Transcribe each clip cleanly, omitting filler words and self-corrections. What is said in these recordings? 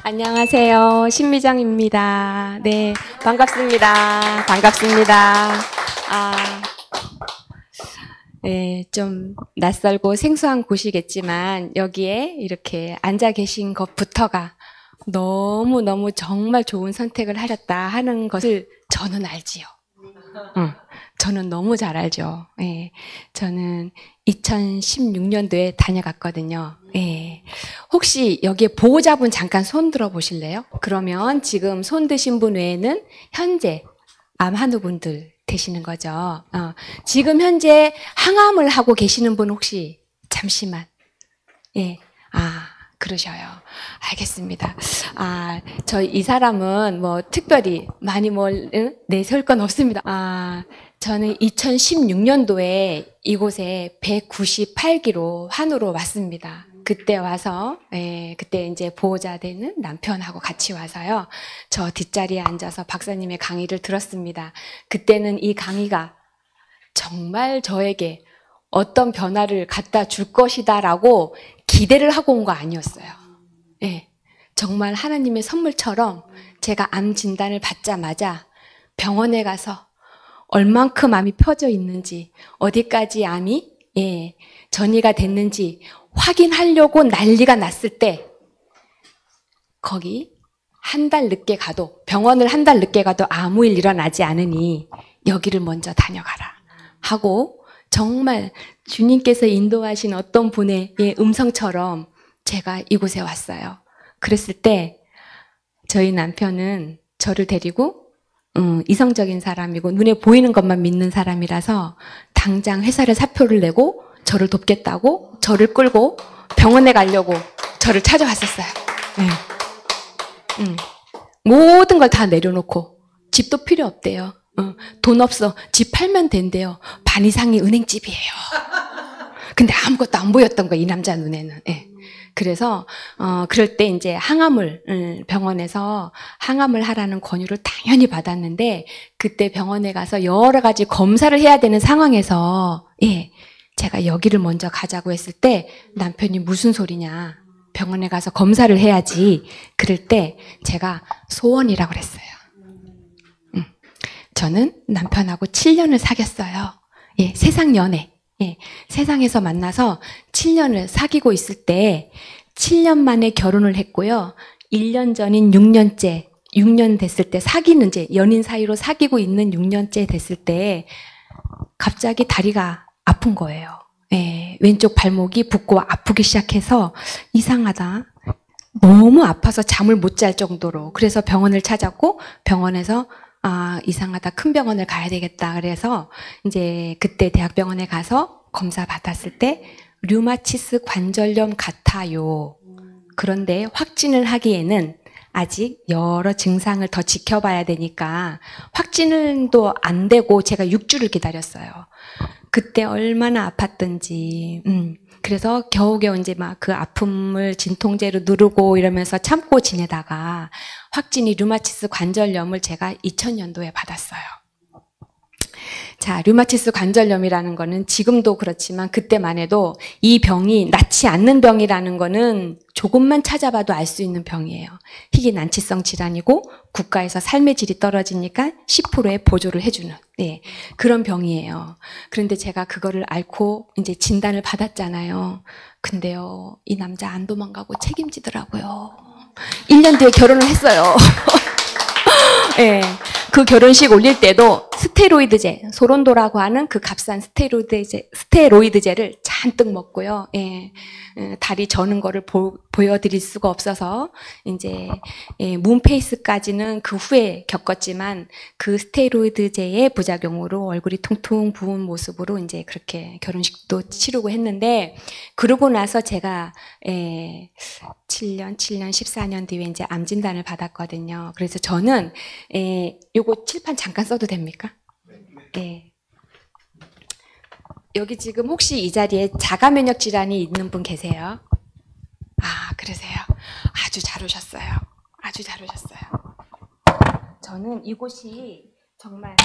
안녕하세요. 신미정입니다. 네, 반갑습니다. 반갑습니다. 네, 좀 낯설고 생소한 곳이겠지만 여기에 이렇게 앉아 계신 것부터가 너무너무 정말 좋은 선택을 하셨다 하는 것을 저는 알지요. 저는 너무 잘 알죠. 예, 저는 2016년도에 다녀갔거든요. 예, 혹시 여기에 보호자분 잠깐 손 들어 보실래요? 그러면 지금 손 드신 분 외에는 현재 암 환우분들 되시는 거죠. 지금 현재 항암을 하고 계시는 분 혹시 잠시만. 예, 그러셔요. 알겠습니다. 이 사람은 뭐 특별히 많이 내세울 건 없습니다. 저는 2016년도에 이곳에 198기로 환우로 왔습니다. 그때 와서, 그때 이제 보호자 되는 남편하고 같이 와서요. 저 뒷자리에 앉아서 박사님의 강의를 들었습니다. 그때는 이 강의가 정말 저에게 어떤 변화를 갖다 줄 것이다라고 기대를 하고 온 거 아니었어요. 예, 정말 하나님의 선물처럼 제가 암 진단을 받자마자 병원에 가서 얼만큼 암이 펴져 있는지, 어디까지 암이 전이가 됐는지 확인하려고 난리가 났을 때 거기 병원을 한 달 늦게 가도 아무 일 일어나지 않으니 여기를 먼저 다녀가라 하고 정말 주님께서 인도하신 어떤 분의 음성처럼 제가 이곳에 왔어요. 그랬을 때 저희 남편은 저를 데리고 이성적인 사람이고 눈에 보이는 것만 믿는 사람이라서 당장 회사를 사표를 내고 저를 돕겠다고 저를 끌고 병원에 가려고 저를 찾아왔었어요. 모든 걸 다 내려놓고 집도 필요 없대요. 돈 없어. 집 팔면 된대요. 반 이상이 은행집이에요. 근데 아무것도 안 보였던 거예요, 이 남자 눈에는. 그래서 그럴 때 이제 병원에서 항암을 하라는 권유를 당연히 받았는데 그때 병원에 가서 여러 가지 검사를 해야 되는 상황에서 제가 여기를 먼저 가자고 했을 때 남편이 무슨 소리냐. 병원에 가서 검사를 해야지. 그럴 때 제가 소원이라고 그랬어요. 저는 남편하고 7년을 사귀었어요. 세상 연애. 세상에서 만나서 7년을 사귀고 있을 때 7년 만에 결혼을 했고요. 1년 전인 6년째, 6년 됐을 때 연인 사이로 사귀고 있는 6년째 됐을 때 갑자기 다리가 아픈 거예요. 왼쪽 발목이 붓고 아프기 시작해서 이상하다. 너무 아파서 잠을 못 잘 정도로. 그래서 병원을 찾았고 병원에서 이상하다. 큰 병원을 가야 되겠다. 그래서 이제 그때 대학병원에 가서 검사 받았을 때 류마티스 관절염 같아요. 그런데 확진을 하기에는 아직 여러 증상을 더 지켜봐야 되니까 확진도 안 되고 제가 6주를 기다렸어요. 그때 얼마나 아팠던지. 그래서 겨우겨우 이제 막 그 아픔을 진통제로 누르고 이러면서 참고 지내다가 확진이 류마티스 관절염을 제가 2000년도에 받았어요. 자, 류마티스 관절염이라는 거는 지금도 그렇지만 그때만 해도 이 병이 낫지 않는 병이라는 거는 조금만 찾아봐도 알 수 있는 병이에요. 희귀 난치성 질환이고 국가에서 삶의 질이 떨어지니까 10%의 보조를 해주는 그런 병이에요. 그런데 제가 그거를 앓고 이제 진단을 받았잖아요. 근데요, 이 남자 안 도망가고 책임지더라고요. 1년 뒤에 결혼을 했어요. 그 결혼식 올릴 때도 스테로이드제, 소론도라고 하는 그 값싼 스테로이드제를 잔뜩 먹고요. 다리 저는 거를 보여드릴 수가 없어서 이제 문페이스까지는 그 후에 겪었지만 그 스테로이드제의 부작용으로 얼굴이 퉁퉁 부은 모습으로 이제 그렇게 결혼식도 치르고 했는데 그러고 나서 제가 7년, 14년 뒤에 이제 암 진단을 받았거든요. 그래서 저는 요거 칠판 잠깐 써도 됩니까? 여기 지금 혹시 이 자리에 자가 면역 질환이 있는 분 계세요? 그러세요. 아주 잘 오셨어요. 아주 잘 오셨어요. 저는 이곳이 정말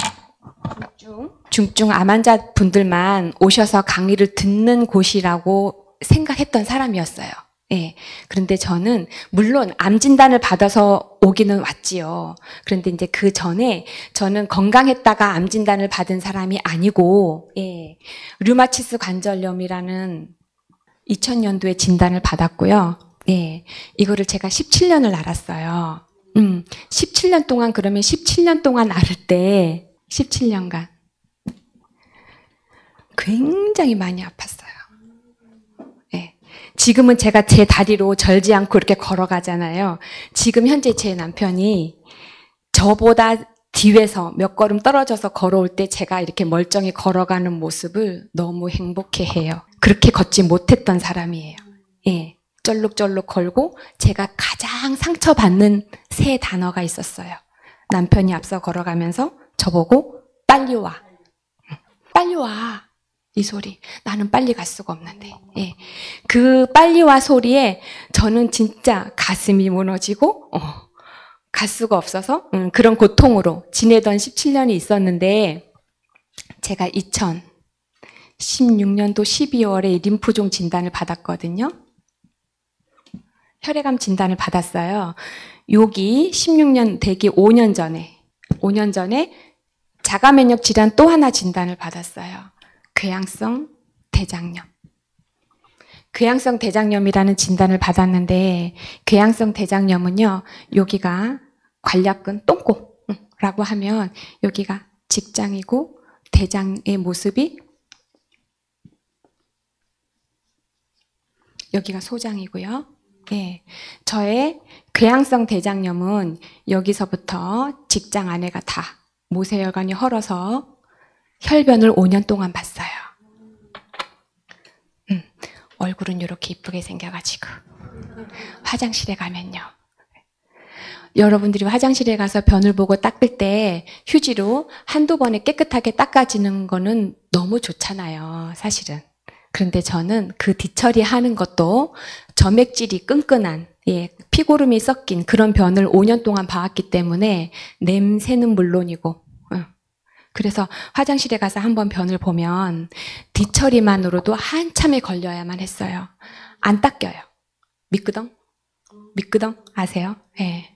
중증 암 환자 분들만 오셔서 강의를 듣는 곳이라고 생각했던 사람이었어요. 예. 그런데 저는 물론 암 진단을 받아서 오기는 왔지요. 그런데 이제 그 전에 저는 건강했다가 암 진단을 받은 사람이 아니고, 예. 류마티스 관절염이라는 2000년도에 진단을 받았고요. 예. 이거를 제가 17년을 앓았어요. 17년 동안 그러면 17년 동안 앓을 때 17년간 굉장히 많이 아팠어요. 예. 지금은 제가 제 다리로 절지 않고 이렇게 걸어가잖아요. 지금 현재 제 남편이 저보다 뒤에서 몇 걸음 떨어져서 걸어올 때 제가 이렇게 멀쩡히 걸어가는 모습을 너무 행복해해요. 그렇게 걷지 못했던 사람이에요. 예. 쩔룩쩔룩 걸고 제가 가장 상처받는 세 단어가 있었어요. 남편이 앞서 걸어가면서 저보고 빨리 와. 빨리 와. 이 소리. 나는 빨리 갈 수가 없는데. 예. 그 빨리 와 소리에 저는 진짜 가슴이 무너지고 갈 수가 없어서 그런 고통으로 지내던 17년이 있었는데 제가 2016년도 12월에 림프종 진단을 받았거든요. 혈액암 진단을 받았어요. 여기 16년 되기 5년 전에 자가 면역 질환 또 하나 진단을 받았어요. 궤양성 대장염. 궤양성 대장염이라는 진단을 받았는데 궤양성 대장염은요. 여기가 관략근 똥꼬라고 하면 여기가 직장이고 대장의 모습이 여기가 소장이고요. 예, 저의 궤양성 대장염은 여기서부터 직장 안에가 다 모세혈관이 헐어서 혈변을 5년 동안 봤어요. 얼굴은 이렇게 이쁘게 생겨가지고 화장실에 가면요. 여러분들이 화장실에 가서 변을 보고 닦을 때 휴지로 한두 번에 깨끗하게 닦아지는 거는 너무 좋잖아요. 사실은. 그런데 저는 그 뒤처리하는 것도 점액질이 끈끈한 피고름이 섞인 그런 변을 5년 동안 봐왔기 때문에 냄새는 물론이고 그래서 화장실에 가서 한번 변을 보면 뒤처리만으로도 한참에 걸려야만 했어요. 안 닦여요. 미끄덩? 미끄덩? 아세요? 네.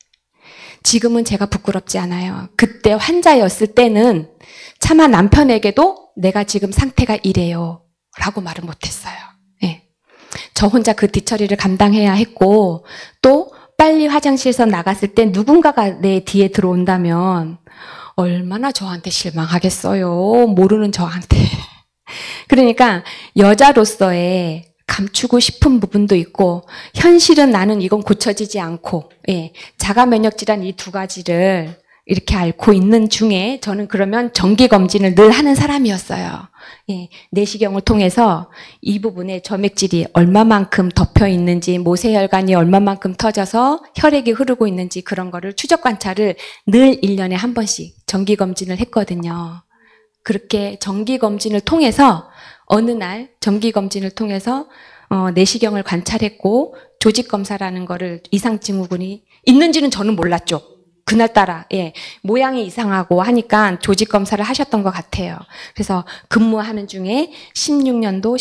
지금은 제가 부끄럽지 않아요. 그때 환자였을 때는 차마 남편에게도 내가 지금 상태가 이래요 라고 말을 못했어요. 네. 저 혼자 그 뒤처리를 감당해야 했고 또 빨리 화장실에서 나갔을 때 누군가가 내 뒤에 들어온다면 얼마나 저한테 실망하겠어요. 모르는 저한테. 그러니까 여자로서의 감추고 싶은 부분도 있고 현실은 나는 이건 고쳐지지 않고 자가 면역 질환 이 두 가지를 이렇게 앓고 있는 중에 저는 그러면 정기검진을 늘 하는 사람이었어요. 내시경을 통해서 이 부분에 점액질이 얼마만큼 덮여 있는지 모세혈관이 얼마만큼 터져서 혈액이 흐르고 있는지 그런 거를 추적 관찰을 늘 1년에 한 번씩 정기검진을 했거든요. 그렇게 정기검진을 통해서 어느 날 정기검진을 통해서 내시경을 관찰했고 조직검사라는 거를 이상증후군이 있는지는 저는 몰랐죠. 그날따라 모양이 이상하고 하니까 조직 검사를 하셨던 것 같아요. 그래서 근무하는 중에 16년도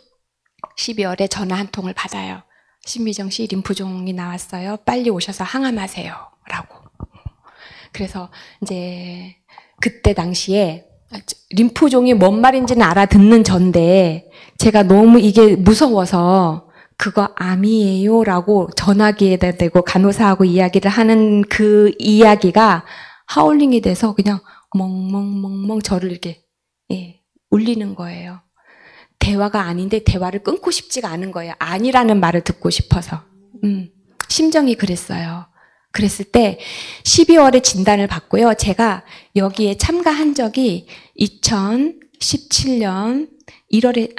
12월에 전화 한 통을 받아요. 신미정 씨 림프종이 나왔어요. 빨리 오셔서 항암하세요. 라고. 그래서 이제 그때 당시에 림프종이 뭔 말인지는 알아듣는 전데 제가 너무 이게 무서워서 그거 암이에요 라고 전화기에다 대고 간호사하고 이야기를 하는 그 이야기가 하울링이 돼서 그냥 멍멍멍멍 저를 이렇게 울리는 거예요. 대화가 아닌데 대화를 끊고 싶지가 않은 거예요. 아니라는 말을 듣고 싶어서. 심정이 그랬어요. 그랬을 때 12월에 진단을 받고요. 제가 여기에 참가한 적이 2017년 1월에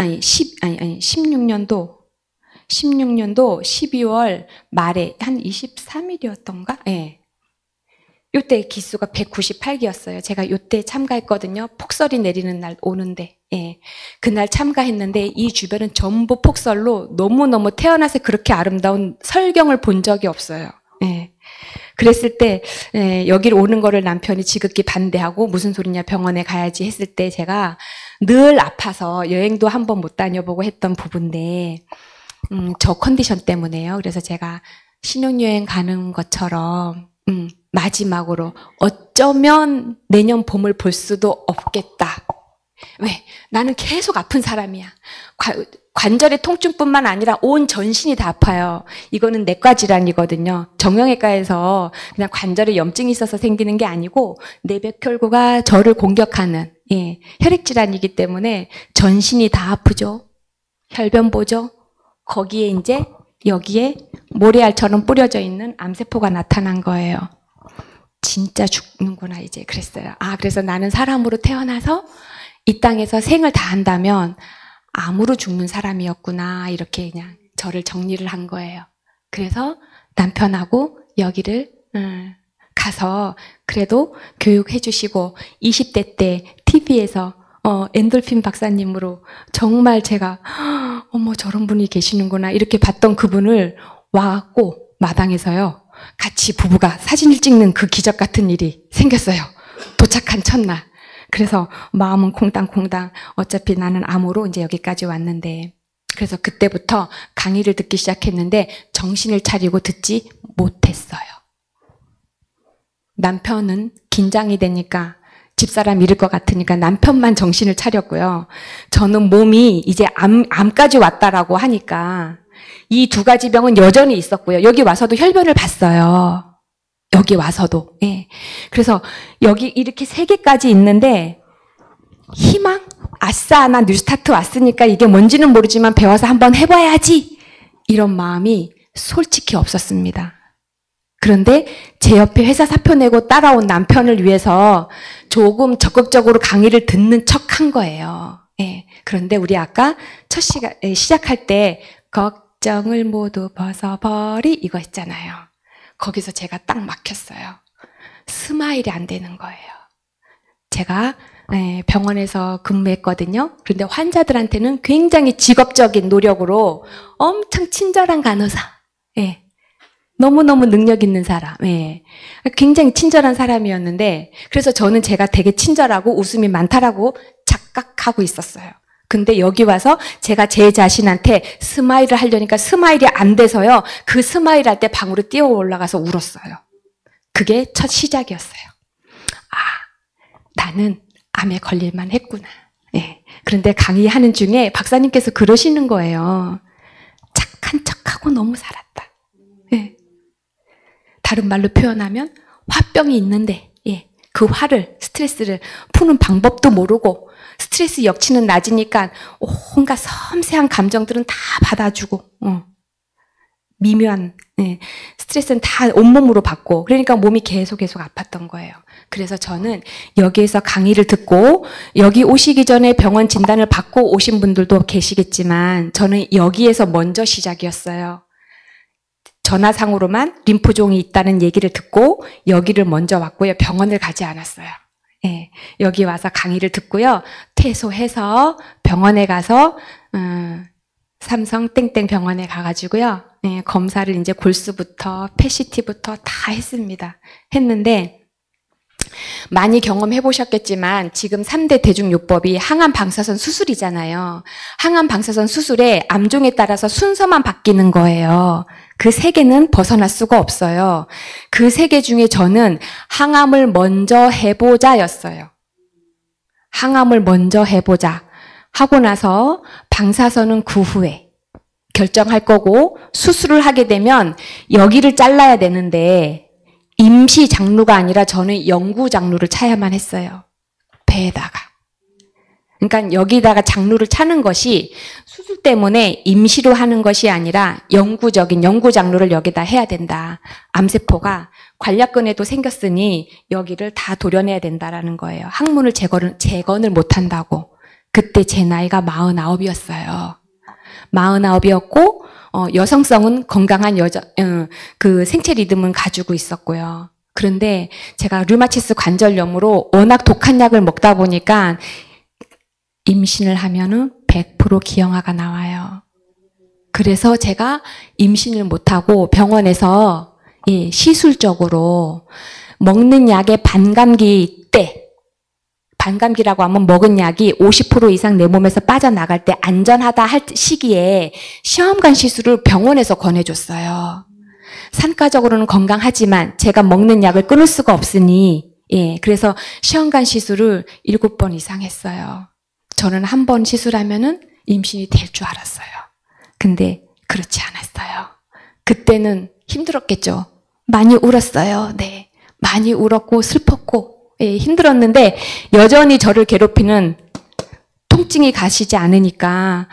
16년도 12월 말에 한 23일이었던가? 예. 요때 기수가 198기였어요. 제가 요때 참가했거든요. 폭설이 내리는 날 오는데. 예. 그날 참가했는데 이 주변은 전부 폭설로 너무너무 태어나서 그렇게 아름다운 설경을 본 적이 없어요. 예. 그랬을 때 여기를 오는 거를 남편이 지극히 반대하고 무슨 소리냐 병원에 가야지 했을 때 제가 늘 아파서 여행도 한번 못 다녀보고 했던 부분인데 저 컨디션 때문에요. 그래서 제가 신혼여행 가는 것처럼 마지막으로 어쩌면 내년 봄을 볼 수도 없겠다. 왜? 나는 계속 아픈 사람이야. 관절의 통증뿐만 아니라 온 전신이 다 아파요. 이거는 내과 질환이거든요. 정형외과에서 그냥 관절에 염증이 있어서 생기는 게 아니고 내벽혈구가 저를 공격하는 혈액 질환이기 때문에 전신이 다 아프죠. 혈변 보죠. 거기에 이제 여기에 모래알처럼 뿌려져 있는 암세포가 나타난 거예요. 진짜 죽는구나 이제 그랬어요. 그래서 나는 사람으로 태어나서 이 땅에서 생을 다한다면 암으로 죽는 사람이었구나 이렇게 그냥 저를 정리를 한 거예요. 그래서 남편하고 여기를 가서 그래도 교육해 주시고 20대 때 TV에서 엔돌핀 박사님으로 정말 제가 어머 저런 분이 계시는구나 이렇게 봤던 그분을 와갖고 마당에서요 같이 부부가 사진을 찍는 그 기적 같은 일이 생겼어요. 도착한 첫날. 그래서 마음은 콩당콩당 어차피 나는 암으로 이제 여기까지 왔는데 그래서 그때부터 강의를 듣기 시작했는데 정신을 차리고 듣지 못했어요. 남편은 긴장이 되니까 집사람 잃을 것 같으니까 남편만 정신을 차렸고요. 저는 몸이 이제 암까지 왔다라고 하니까 이 두 가지 병은 여전히 있었고요. 여기 와서도 혈변을 봤어요. 여기 와서도. 예. 그래서 여기 이렇게 3개까지 있는데 희망? 아싸 나 뉴스타트 왔으니까 이게 뭔지는 모르지만 배워서 한번 해봐야지 이런 마음이 솔직히 없었습니다. 그런데 제 옆에 회사 사표 내고 따라온 남편을 위해서 조금 적극적으로 강의를 듣는 척한 거예요. 예. 그런데 우리 아까 첫 시작할 때 걱정을 모두 벗어버리 이거 했잖아요. 거기서 제가 딱 막혔어요. 스마일이 안 되는 거예요. 제가 병원에서 근무했거든요. 그런데 환자들한테는 굉장히 직업적인 노력으로 엄청 친절한 간호사. 예. 너무너무 능력 있는 사람. 예. 굉장히 친절한 사람이었는데 그래서 저는 제가 되게 친절하고 웃음이 많다라고 착각하고 있었어요. 근데 여기 와서 제가 제 자신한테 스마일을 하려니까 스마일이 안 돼서요. 그 스마일 할 때 방으로 뛰어 올라가서 울었어요. 그게 첫 시작이었어요. 나는 암에 걸릴만 했구나. 예. 그런데 강의하는 중에 박사님께서 그러시는 거예요. 착한 척하고 너무 살았다. 예. 다른 말로 표현하면 화병이 있는데 그 화를 스트레스를 푸는 방법도 모르고 스트레스 역치는 낮으니까 온갖 섬세한 감정들은 다 받아주고 미묘한 스트레스는 다 온몸으로 받고 그러니까 몸이 계속 아팠던 거예요. 그래서 저는 여기에서 강의를 듣고 여기 오시기 전에 병원 진단을 받고 오신 분들도 계시겠지만 저는 여기에서 먼저 시작이었어요. 전화상으로만 림프종이 있다는 얘기를 듣고 여기를 먼저 왔고요. 병원을 가지 않았어요. 예, 여기 와서 강의를 듣고요. 퇴소해서 병원에 가서 삼성 땡땡 병원에 가가지고요. 예, 검사를 이제 골수부터 PET-CT부터 다 했습니다. 했는데 많이 경험해 보셨겠지만 지금 3대 대중요법이 항암 방사선 수술이잖아요. 항암 방사선 수술에 암종에 따라서 순서만 바뀌는 거예요. 그 3개는 벗어날 수가 없어요. 그 3개 중에 저는 항암을 먼저 해보자였어요. 항암을 먼저 해보자 하고 나서 방사선은 그 후에 결정할 거고 수술을 하게 되면 여기를 잘라야 되는데 임시 장루가 아니라 저는 영구 장루를 차야만 했어요. 배에다가. 그러니까 여기다가 장루를 차는 것이 수술 때문에 임시로 하는 것이 아니라 영구적인 영구 장루를 여기다 해야 된다. 암세포가 관략근에도 생겼으니 여기를 다 도려내야 된다라는 거예요. 항문을 재건을 못 한다고. 그때 제 나이가 49이었어요. 49이었고 여성성은 건강한 그 생체 리듬은 가지고 있었고요. 그런데 제가 류마티스 관절염으로 워낙 독한 약을 먹다 보니까 임신을 하면은 100% 기형아가 나와요. 그래서 제가 임신을 못하고 병원에서 시술적으로 먹는 약의 반감기 때 반감기라고 하면 먹은 약이 50% 이상 내 몸에서 빠져나갈 때 안전하다 할 시기에 시험관 시술을 병원에서 권해줬어요. 산과적으로는 건강하지만 제가 먹는 약을 끊을 수가 없으니 그래서 시험관 시술을 7번 이상 했어요. 저는 한 번 시술하면은 임신이 될 줄 알았어요. 근데 그렇지 않았어요. 그때는 힘들었겠죠. 많이 울었어요. 네, 많이 울었고 슬펐고 힘들었는데 여전히 저를 괴롭히는 통증이 가시지 않으니까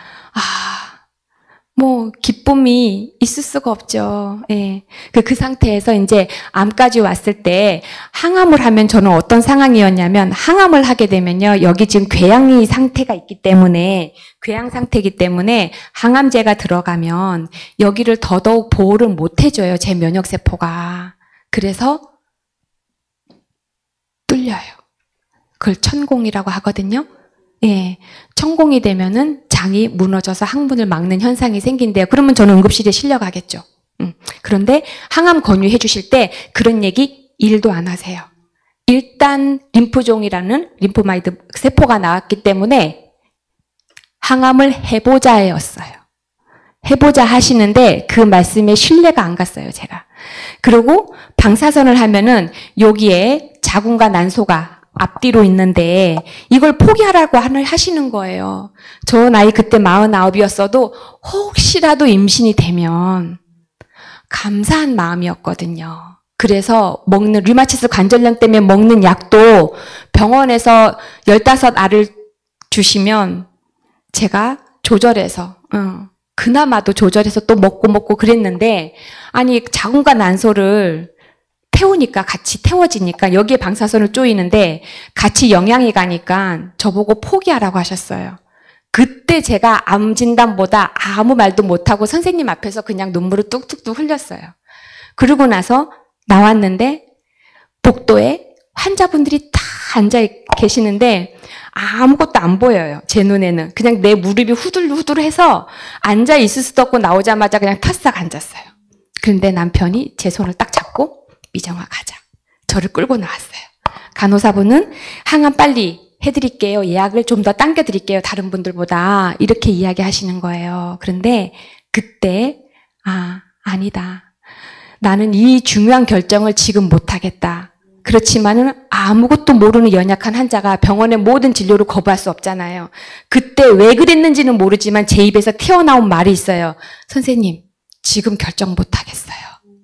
뭐 기쁨이 있을 수가 없죠. 그 상태에서 이제 암까지 왔을 때 항암을 하면 저는 어떤 상황이었냐면 항암을 하게 되면요. 여기 지금 궤양이 상태가 있기 때문에 궤양 상태이기 때문에 항암제가 들어가면 여기를 더더욱 보호를 못 해줘요. 제 면역세포가. 그래서 뚫려요. 그걸 천공이라고 하거든요. 천공이 되면은 장이 무너져서 항문을 막는 현상이 생긴대요. 그러면 저는 응급실에 실려가겠죠. 그런데 항암 권유해 주실 때 그런 얘기 1도 안 하세요. 일단 림프종이라는 림포마이드 세포가 나왔기 때문에 항암을 해보자였어요. 해보자 하시는데 그 말씀에 신뢰가 안 갔어요, 제가. 그리고 방사선을 하면은 여기에 자궁과 난소가 앞뒤로 있는데 이걸 포기하라고 하시는 거예요. 저 나이 그때 49이었어도 혹시라도 임신이 되면 감사한 마음이었거든요. 그래서 먹는 류마티스 관절염 때문에 먹는 약도 병원에서 15알을 주시면 제가 조절해서 그나마도 조절해서 또 먹고 그랬는데 아니 자궁과 난소를 태우니까 같이 태워지니까 여기에 방사선을 쪼이는데 같이 영향이 가니까 저보고 포기하라고 하셨어요. 그때 제가 암 진단보다 아무 말도 못하고 선생님 앞에서 그냥 눈물을 뚝뚝뚝 흘렸어요. 그러고 나서 나왔는데 복도에 환자분들이 다 앉아 계시는데 아무것도 안 보여요. 제 눈에는. 그냥 내 무릎이 후들후들해서 앉아 있을 수도 없고 나오자마자 그냥 탁싹 앉았어요. 그런데 남편이 제 손을 딱 잡고 미정아 가자. 저를 끌고 나왔어요. 간호사분은 항암 빨리 해드릴게요. 예약을 좀 더 당겨드릴게요. 다른 분들보다. 이렇게 이야기하시는 거예요. 그런데 그때 아니다. 나는 이 중요한 결정을 지금 못하겠다. 그렇지만은 아무것도 모르는 연약한 환자가 병원의 모든 진료를 거부할 수 없잖아요. 그때 왜 그랬는지는 모르지만 제 입에서 튀어나온 말이 있어요. 선생님, 지금 결정 못하겠어요.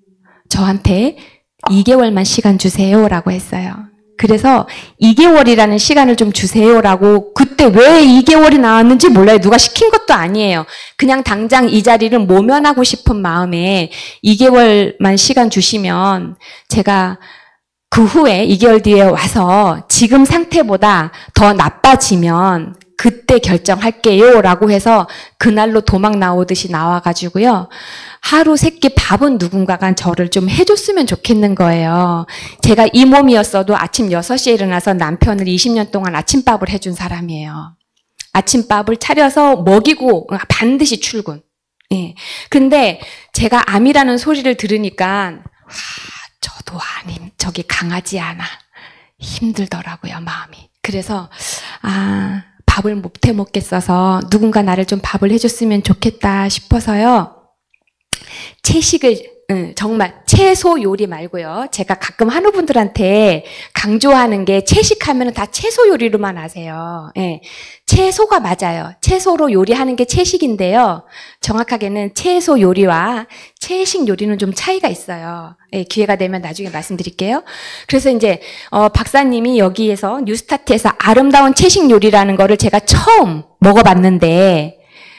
저한테 2개월만 시간 주세요라고 했어요. 그래서 2개월이라는 시간을 좀 주세요라고 그때 왜 2개월이 나왔는지 몰라요. 누가 시킨 것도 아니에요. 그냥 당장 이 자리를 모면하고 싶은 마음에 2개월만 시간 주시면 제가 그 후에 2개월 뒤에 와서 지금 상태보다 더 나빠지면 그때 결정할게요 라고 해서 그날로 도망 나오듯이 나와가지고요. 하루 3끼 밥은 누군가가 저를 좀 해줬으면 좋겠는 거예요. 제가 이 몸이었어도 아침 6시에 일어나서 남편을 20년 동안 아침밥을 해준 사람이에요. 아침밥을 차려서 먹이고 반드시 출근. 근데 제가 암이라는 소리를 들으니까 저도 아님 저기 강하지 않아. 힘들더라고요, 마음이. 그래서 밥을 못 해 먹겠어서 누군가 나를 좀 밥을 해줬으면 좋겠다 싶어서요. 채식을 정말 채소 요리 말고요. 제가 가끔 한우분들한테 강조하는 게 채식하면 다 채소 요리로만 아세요. 채소가 맞아요. 채소로 요리하는 게 채식인데요. 정확하게는 채소 요리와 채식 요리는 좀 차이가 있어요. 기회가 되면 나중에 말씀드릴게요. 그래서 이제 박사님이 여기에서 뉴스타트에서 아름다운 채식 요리라는 거를 제가 처음 먹어봤는데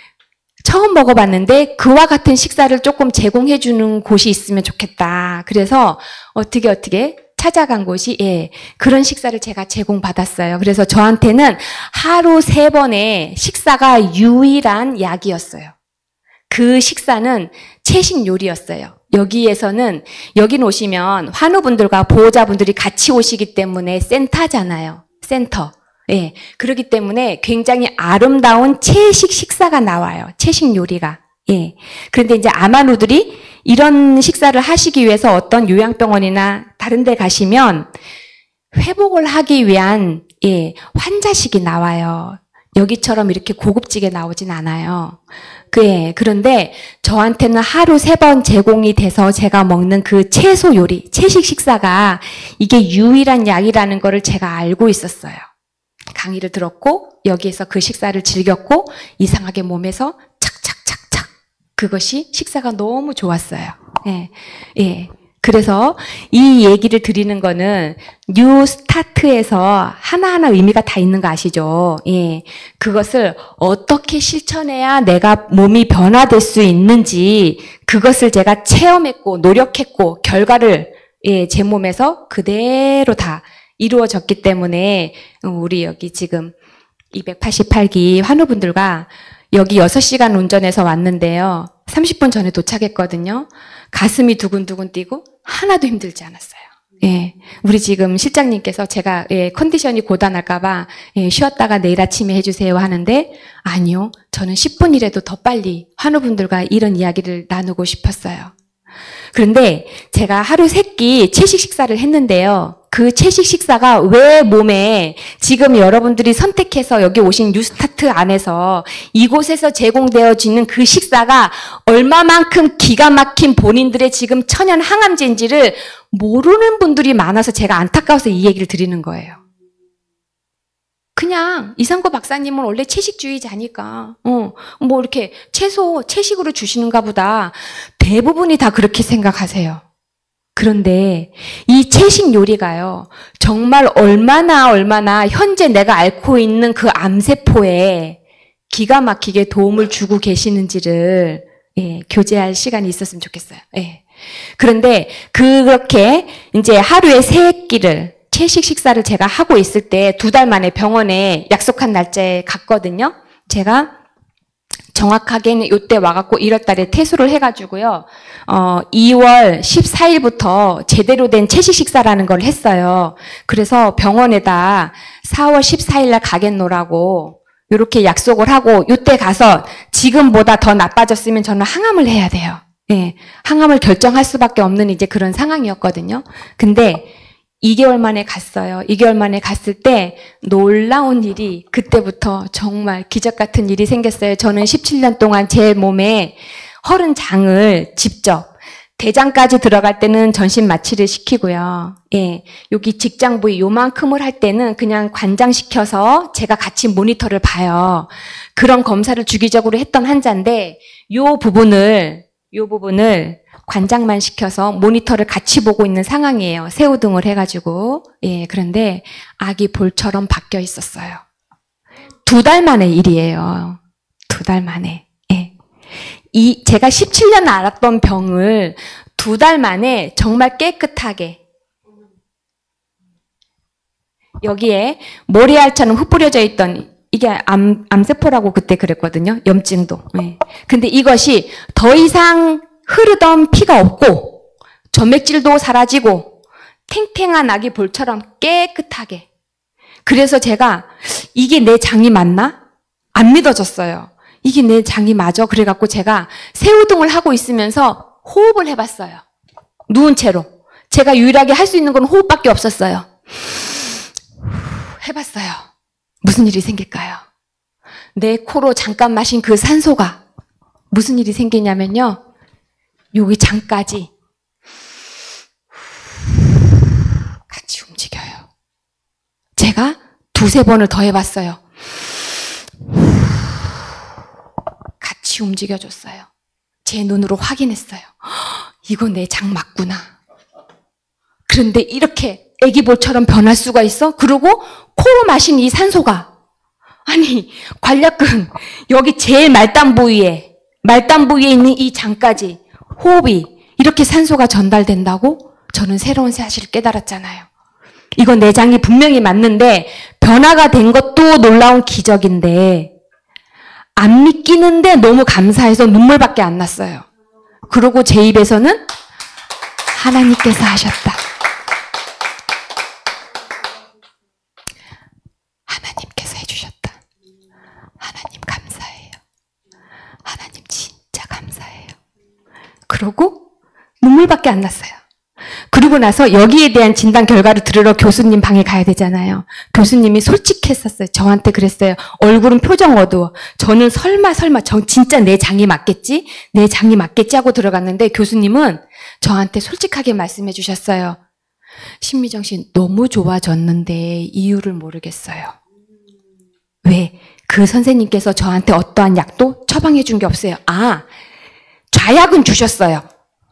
그와 같은 식사를 조금 제공해 주는 곳이 있으면 좋겠다. 그래서 어떻게 찾아간 곳이 그런 식사를 제가 제공받았어요. 그래서 저한테는 하루 3번의 식사가 유일한 약이었어요. 그 식사는 채식 요리였어요. 여기에서는 여기 오시면 환우분들과 보호자분들이 같이 오시기 때문에 센터잖아요. 센터. 그렇기 때문에 굉장히 아름다운 채식 식사가 나와요. 채식 요리가. 그런데 이제 암환우들이 이런 식사를 하시기 위해서 어떤 요양병원이나 다른 데 가시면 회복을 하기 위한 예, 환자식이 나와요. 여기처럼 이렇게 고급지게 나오진 않아요. 그런데 저한테는 하루 3번 제공이 돼서 제가 먹는 그 채소 요리, 채식 식사가 이게 유일한 약이라는 거를 제가 알고 있었어요. 강의를 들었고 여기에서 그 식사를 즐겼고 이상하게 몸에서 착착착착 그것이 식사가 너무 좋았어요. 예, 예. 그래서 이 얘기를 드리는 거는 뉴 스타트에서 하나하나 의미가 다 있는 거 아시죠? 예. 그것을 어떻게 실천해야 내가 몸이 변화될 수 있는지 그것을 제가 체험했고 노력했고 결과를 예, 제 몸에서 그대로 다 이루어졌기 때문에 우리 여기 지금 288기 환우분들과 여기 6시간 운전해서 왔는데요. 30분 전에 도착했거든요. 가슴이 두근두근 뛰고 하나도 힘들지 않았어요. 예, 우리 지금 실장님께서 제가 예, 컨디션이 고단할까봐 예, 쉬었다가 내일 아침에 해주세요 하는데 아니요. 저는 10분이라도 더 빨리 환우분들과 이런 이야기를 나누고 싶었어요. 그런데 제가 하루 3끼 채식 식사를 했는데요. 그 채식 식사가 왜 몸에 지금 여러분들이 선택해서 여기 오신 뉴스타트 안에서 이곳에서 제공되어지는 그 식사가 얼마만큼 기가 막힌 본인들의 지금 천연 항암제인지를 모르는 분들이 많아서 제가 안타까워서 이 얘기를 드리는 거예요. 그냥 이상고 박사님은 원래 채식주의자니까 뭐 이렇게 채식으로 주시는가 보다 대부분이 다 그렇게 생각하세요. 그런데 이 채식 요리가요. 정말 얼마나 현재 내가 앓고 있는 그 암세포에 기가 막히게 도움을 주고 계시는지를 예, 교제할 시간이 있었으면 좋겠어요. 예. 그런데 그렇게 이제 하루에 3끼를 채식 식사를 제가 하고 있을 때 2달 만에 병원에 약속한 날짜에 갔거든요. 제가 정확하게는 이때 와갖고 1월 달에 퇴소를 해가지고요. 2월 14일부터 제대로 된 채식 식사라는 걸 했어요. 그래서 병원에다 4월 14일 날 가겠노라고 이렇게 약속을 하고 이때 가서 지금보다 더 나빠졌으면 저는 항암을 해야 돼요. 예, 항암을 결정할 수밖에 없는 이제 그런 상황이었거든요. 근데 2개월 만에 갔어요. 2개월 만에 갔을 때 놀라운 일이 그때부터 정말 기적 같은 일이 생겼어요. 저는 17년 동안 제 몸에 허른 장을 직접 대장까지 들어갈 때는 전신 마취를 시키고요. 예, 여기 직장 부위 요만큼을 할 때는 그냥 관장시켜서 제가 같이 모니터를 봐요. 그런 검사를 주기적으로 했던 환자인데 요 부분을 관장만 시켜서 모니터를 같이 보고 있는 상황이에요. 새우등을 해가지고. 예, 그런데 아기 볼처럼 바뀌어 있었어요. 2달 만의 일이에요. 2달 만에. 예. 제가 17년 앓았던 병을 2달 만에 정말 깨끗하게 여기에 모래알처럼 흩뿌려져 있던 이게 암세포라고 그때 그랬거든요. 염증도. 예. 근데 이것이 더 이상 흐르던 피가 없고 점액질도 사라지고 탱탱한 아기 볼처럼 깨끗하게. 그래서 제가 이게 내 장이 맞나? 안 믿어졌어요. 이게 내 장이 맞아? 그래갖고 제가 새우등을 하고 있으면서 호흡을 해봤어요. 누운 채로. 제가 유일하게 할 수 있는 건 호흡밖에 없었어요. 해봤어요. 무슨 일이 생길까요? 내 코로 잠깐 마신 그 산소가 무슨 일이 생기냐면요. 여기 장까지 같이 움직여요. 제가 2-3번을 더 해봤어요. 같이 움직여줬어요. 제 눈으로 확인했어요. 이거 내 장 맞구나. 그런데 이렇게 애기볼처럼 변할 수가 있어? 그리고 코로 마신 이 산소가 아니 관략근 여기 제일 말단 부위에 있는 이 장까지 호흡이 이렇게 산소가 전달된다고? 저는 새로운 사실을 깨달았잖아요. 이건 내 장이 분명히 맞는데 변화가 된 것도 놀라운 기적인데 안 믿기는데 너무 감사해서 눈물밖에 안 났어요. 그러고 제 입에서는 하나님께서 하셨다. 하나님께서 해주셨다. 하나님 감사해요. 하나님 진짜 감사해요. 그러고 눈물밖에 안 났어요. 그리고 그리고 나서 여기에 대한 진단 결과를 들으러 교수님 방에 가야 되잖아요. 교수님이 솔직했었어요. 저한테 그랬어요. 얼굴은 표정 어두워. 저는 설마 진짜 내 장이 맞겠지? 내 장이 맞겠지? 하고 들어갔는데 교수님은 저한테 솔직하게 말씀해 주셨어요. 신미정 씨 너무 좋아졌는데 이유를 모르겠어요. 왜? 그 선생님께서 저한테 어떠한 약도 처방해 준 게 없어요. 아, 좌약은 주셨어요.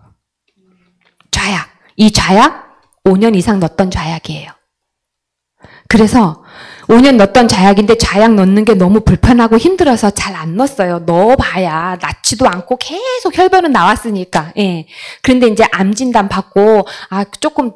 좌약. 이 좌약 5년 이상 넣었던 좌약이에요. 그래서 5년 넣었던 좌약인데 좌약 넣는 게 너무 불편하고 힘들어서 잘 안 넣었어요. 넣어봐야 낫지도 않고 계속 혈변은 나왔으니까. 예. 그런데 이제 암 진단 받고 조금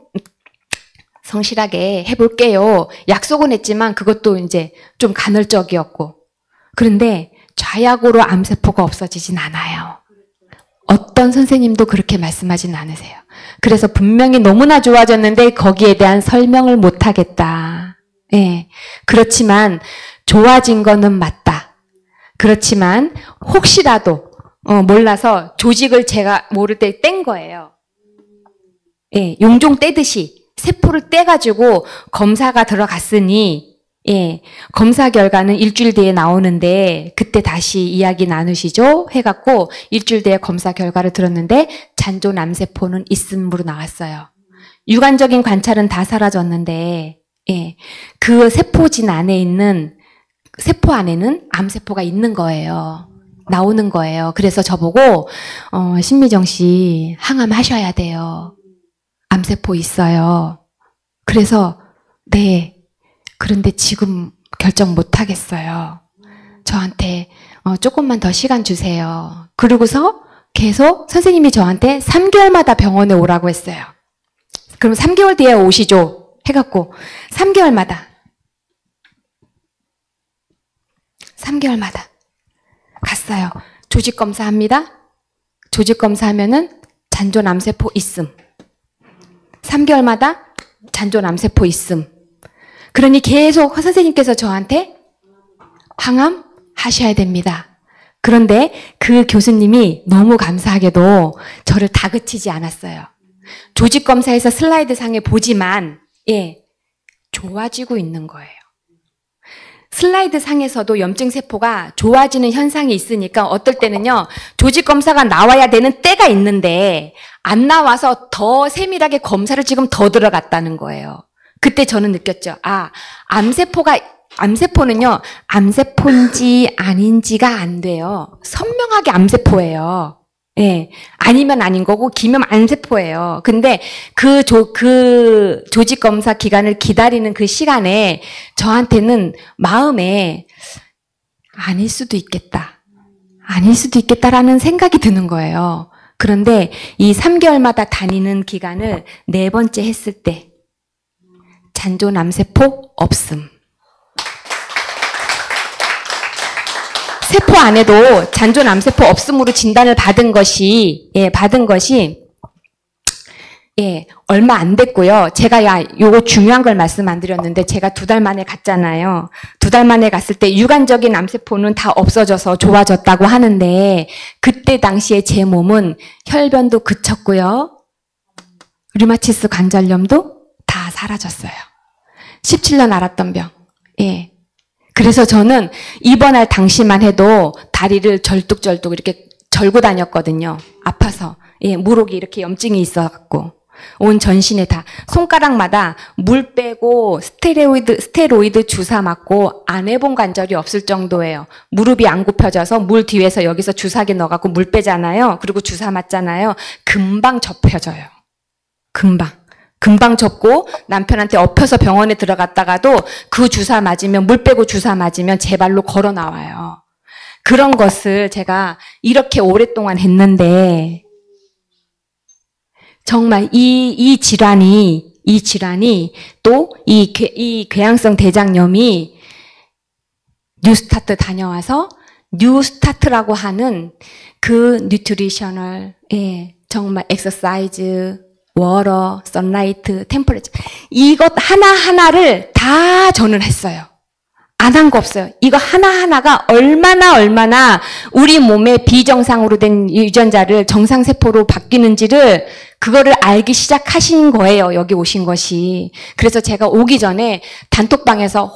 성실하게 해볼게요. 약속은 했지만 그것도 이제 좀 간헐적이었고. 그런데 좌약으로 암세포가 없어지진 않아요. 어떤 선생님도 그렇게 말씀하진 않으세요. 그래서 분명히 너무나 좋아졌는데 거기에 대한 설명을 못하겠다. 예. 그렇지만 좋아진 거는 맞다. 그렇지만 혹시라도 몰라서 조직을 제가 모를 때 뗀 거예요. 예. 용종 떼듯이 세포를 떼가지고 검사가 들어갔으니 예, 검사 결과는 일주일 뒤에 나오는데 그때 다시 이야기 나누시죠? 해갖고 일주일 뒤에 검사 결과를 들었는데 잔존 암세포는 있음으로 나왔어요. 유관적인 관찰은 다 사라졌는데 예, 그 세포진 안에 있는 세포 안에는 암세포가 있는 거예요. 나오는 거예요. 그래서 저보고 신미정 씨 항암하셔야 돼요. 암세포 있어요. 그래서 네. 그런데 지금 결정 못 하겠어요. 저한테 조금만 더 시간 주세요. 그러고서 계속 선생님이 저한테 3개월마다 병원에 오라고 했어요. 그럼 3개월 뒤에 오시죠. 해갖고 3개월마다 갔어요. 조직 검사합니다. 조직 검사하면은 잔존 암세포 있음. 3개월마다 잔존 암세포 있음. 그러니 계속 선생님께서 저한테 항암 하셔야 됩니다. 그런데 그 교수님이 너무 감사하게도 저를 다그치지 않았어요. 조직검사에서 슬라이드 상에 보지만 예, 좋아지고 있는 거예요. 슬라이드 상에서도 염증세포가 좋아지는 현상이 있으니까 어떨 때는요. 조직검사가 나와야 되는 때가 있는데 안 나와서 더 세밀하게 검사를 지금 더 들어갔다는 거예요. 그때 저는 느꼈죠. 암세포는요, 암세포인지 아닌지가 안 돼요. 선명하게 암세포예요. 예. 아니면 아닌 거고, 기면 암세포예요. 근데 그 조직검사 기간을 기다리는 그 시간에 저한테는 마음에 아닐 수도 있겠다라는 생각이 드는 거예요. 그런데 이 3개월마다 다니는 기간을 4번째 했을 때, 잔존 암세포 없음. 세포 안에도 잔존 암세포 없음으로 진단을 받은 것이 얼마 안 됐고요. 제가 요거 중요한 걸 말씀 안 드렸는데 제가 2달 만에 갔잖아요. 2달 만에 갔을 때 유관적인 암세포는 다 없어져서 좋아졌다고 하는데 그때 당시에 제 몸은 혈변도 그쳤고요. 류마티스 관절염도 다 사라졌어요. 17년 앓았던 병. 예. 그래서 저는 입원할 당시만 해도 다리를 절뚝절뚝 이렇게 절고 다녔거든요. 아파서. 예, 무록이 이렇게 염증이 있어갖고. 온 전신에 다. 손가락마다 물 빼고 스테로이드 주사 맞고 안 해본 관절이 없을 정도예요. 무릎이 안 굽혀져서 물 뒤에서 여기서 주사기 넣어갖고 물 빼잖아요. 그리고 주사 맞잖아요. 금방 접혀져요. 금방 접고 남편한테 엎혀서 병원에 들어갔다가도 그 주사 맞으면 물 빼고 주사 맞으면 제 발로 걸어 나와요. 그런 것을 제가 이렇게 오랫동안 했는데 정말 이 질환이 또 이 궤양성 대장염이 뉴스타트 다녀와서 뉴스타트라고 하는 그 뉴트리셔널 정말 엑서사이즈 워터, 선라이트, 템퍼레처 이것 하나하나를 다 저는 했어요. 안 한 거 없어요. 이거 하나하나가 얼마나 우리 몸에 비정상으로 된 유전자를 정상세포로 바뀌는지를 그거를 알기 시작하신 거예요. 여기 오신 것이. 그래서 제가 오기 전에 단톡방에서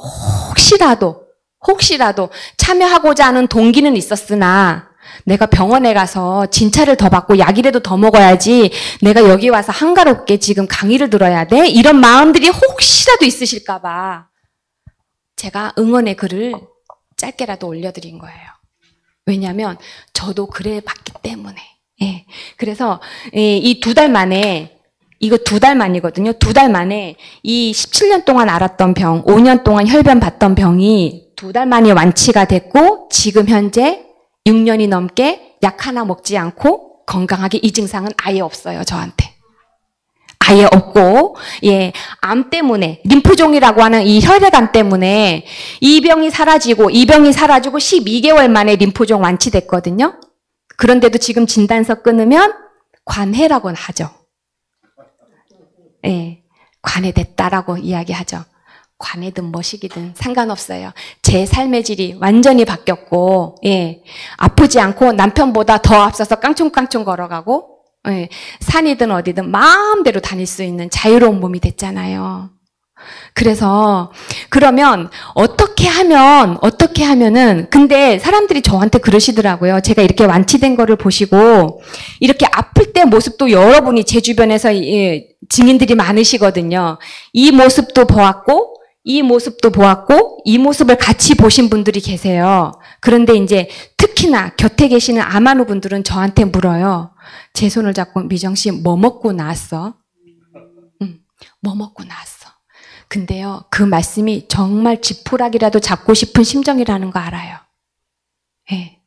혹시라도 참여하고자 하는 동기는 있었으나 내가 병원에 가서 진찰을 더 받고 약이라도 더 먹어야지 내가 여기 와서 한가롭게 지금 강의를 들어야 돼? 이런 마음들이 혹시라도 있으실까 봐 제가 응원의 글을 짧게라도 올려드린 거예요. 왜냐하면 저도 그래 봤기 때문에. 예. 그래서 이 2달 만에 이거 2달 만이거든요. 2달 만에 이 17년 동안 앓았던 병, 5년 동안 혈변 봤던 병이 2달 만에 완치가 됐고 지금 현재 6년이 넘게 약 하나 먹지 않고 건강하게 이 증상은 아예 없어요. 저한테. 아예 없고, 예, 암 때문에, 림프종이라고 하는 이 혈액암 때문에 이 병이 사라지고 12개월 만에 림프종 완치됐거든요. 그런데도 지금 진단서 끊으면 관해라고는 하죠. 예, 관해됐다라고 이야기하죠. 관해든 뭐시기든 상관없어요. 제 삶의 질이 완전히 바뀌었고, 예, 아프지 않고 남편보다 더 앞서서 깡총깡총 걸어가고, 예, 산이든 어디든 마음대로 다닐 수 있는 자유로운 몸이 됐잖아요. 그래서 그러면 어떻게 하면은 근데 사람들이 저한테 그러시더라고요. 제가 이렇게 완치된 거를 보시고 이렇게 아플 때 모습도 여러분이 제 주변에서 증인들이 많으시거든요. 이 모습도 보았고 이 모습을 같이 보신 분들이 계세요. 그런데 이제 특히나 곁에 계시는 아마누 분들은 저한테 물어요. 제 손을 잡고 미정 씨 뭐 먹고 나왔어? 뭐 먹고 나왔어? 근데요, 그 말씀이 정말 지푸라기라도 잡고 싶은 심정이라는 거 알아요. 예.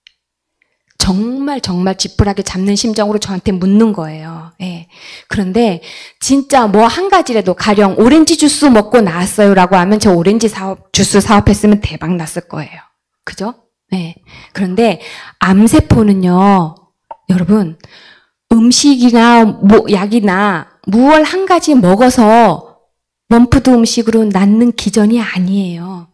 정말 지푸라기 잡는 심정으로 저한테 묻는 거예요. 예. 그런데 진짜 뭐 한 가지라도 가령 오렌지 주스 먹고 나왔어요라고 하면 저 오렌지 주스 사업했으면 대박 났을 거예요. 그죠? 예. 그런데 암세포는요, 여러분, 음식이나 뭐 약이나 무얼 한 가지 먹어서 원푸드 음식으로 낫는 기전이 아니에요.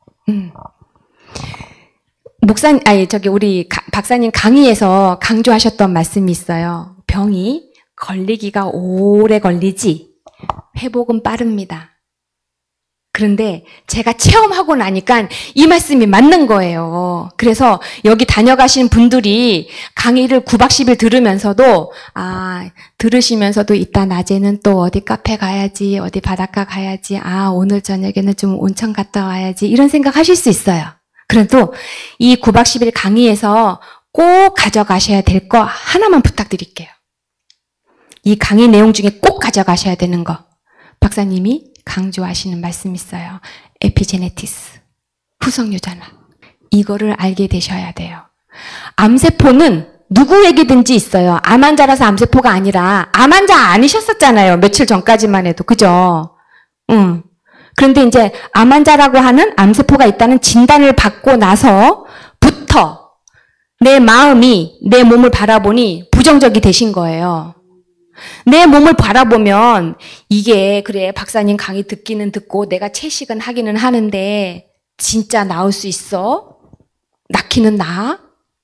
우리 박사님 강의에서 강조하셨던 말씀이 있어요. 병이 걸리기가 오래 걸리지 회복은 빠릅니다. 그런데 제가 체험하고 나니까 이 말씀이 맞는 거예요. 그래서 여기 다녀가신 분들이 강의를 9박 10일 들으면서도 들으시면서도 이따 낮에는 또 어디 카페 가야지, 어디 바닷가 가야지, 오늘 저녁에는 좀 온천 갔다 와야지 이런 생각 하실 수 있어요. 그래도 이 9박 10일 강의에서 꼭 가져가셔야 될 거 하나만 부탁드릴게요. 이 강의 내용 중에 꼭 가져가셔야 되는 거. 박사님이 강조하시는 말씀이 있어요. 에피제네티스, 후성유전학. 이거를 알게 되셔야 돼요. 암세포는 누구에게든지 있어요. 암 환자라서 암세포가 아니라 암 환자 아니셨었잖아요. 며칠 전까지만 해도. 그죠? 그런데 이제 암 환자라고 하는 암세포가 있다는 진단을 받고 나서부터 내 마음이 내 몸을 바라보니 부정적이 되신 거예요. 내 몸을 바라보면 이게 그래 박사님 강의 듣기는 듣고 내가 채식은 하기는 하는데 진짜 나을 수 있어? 낳기는 나?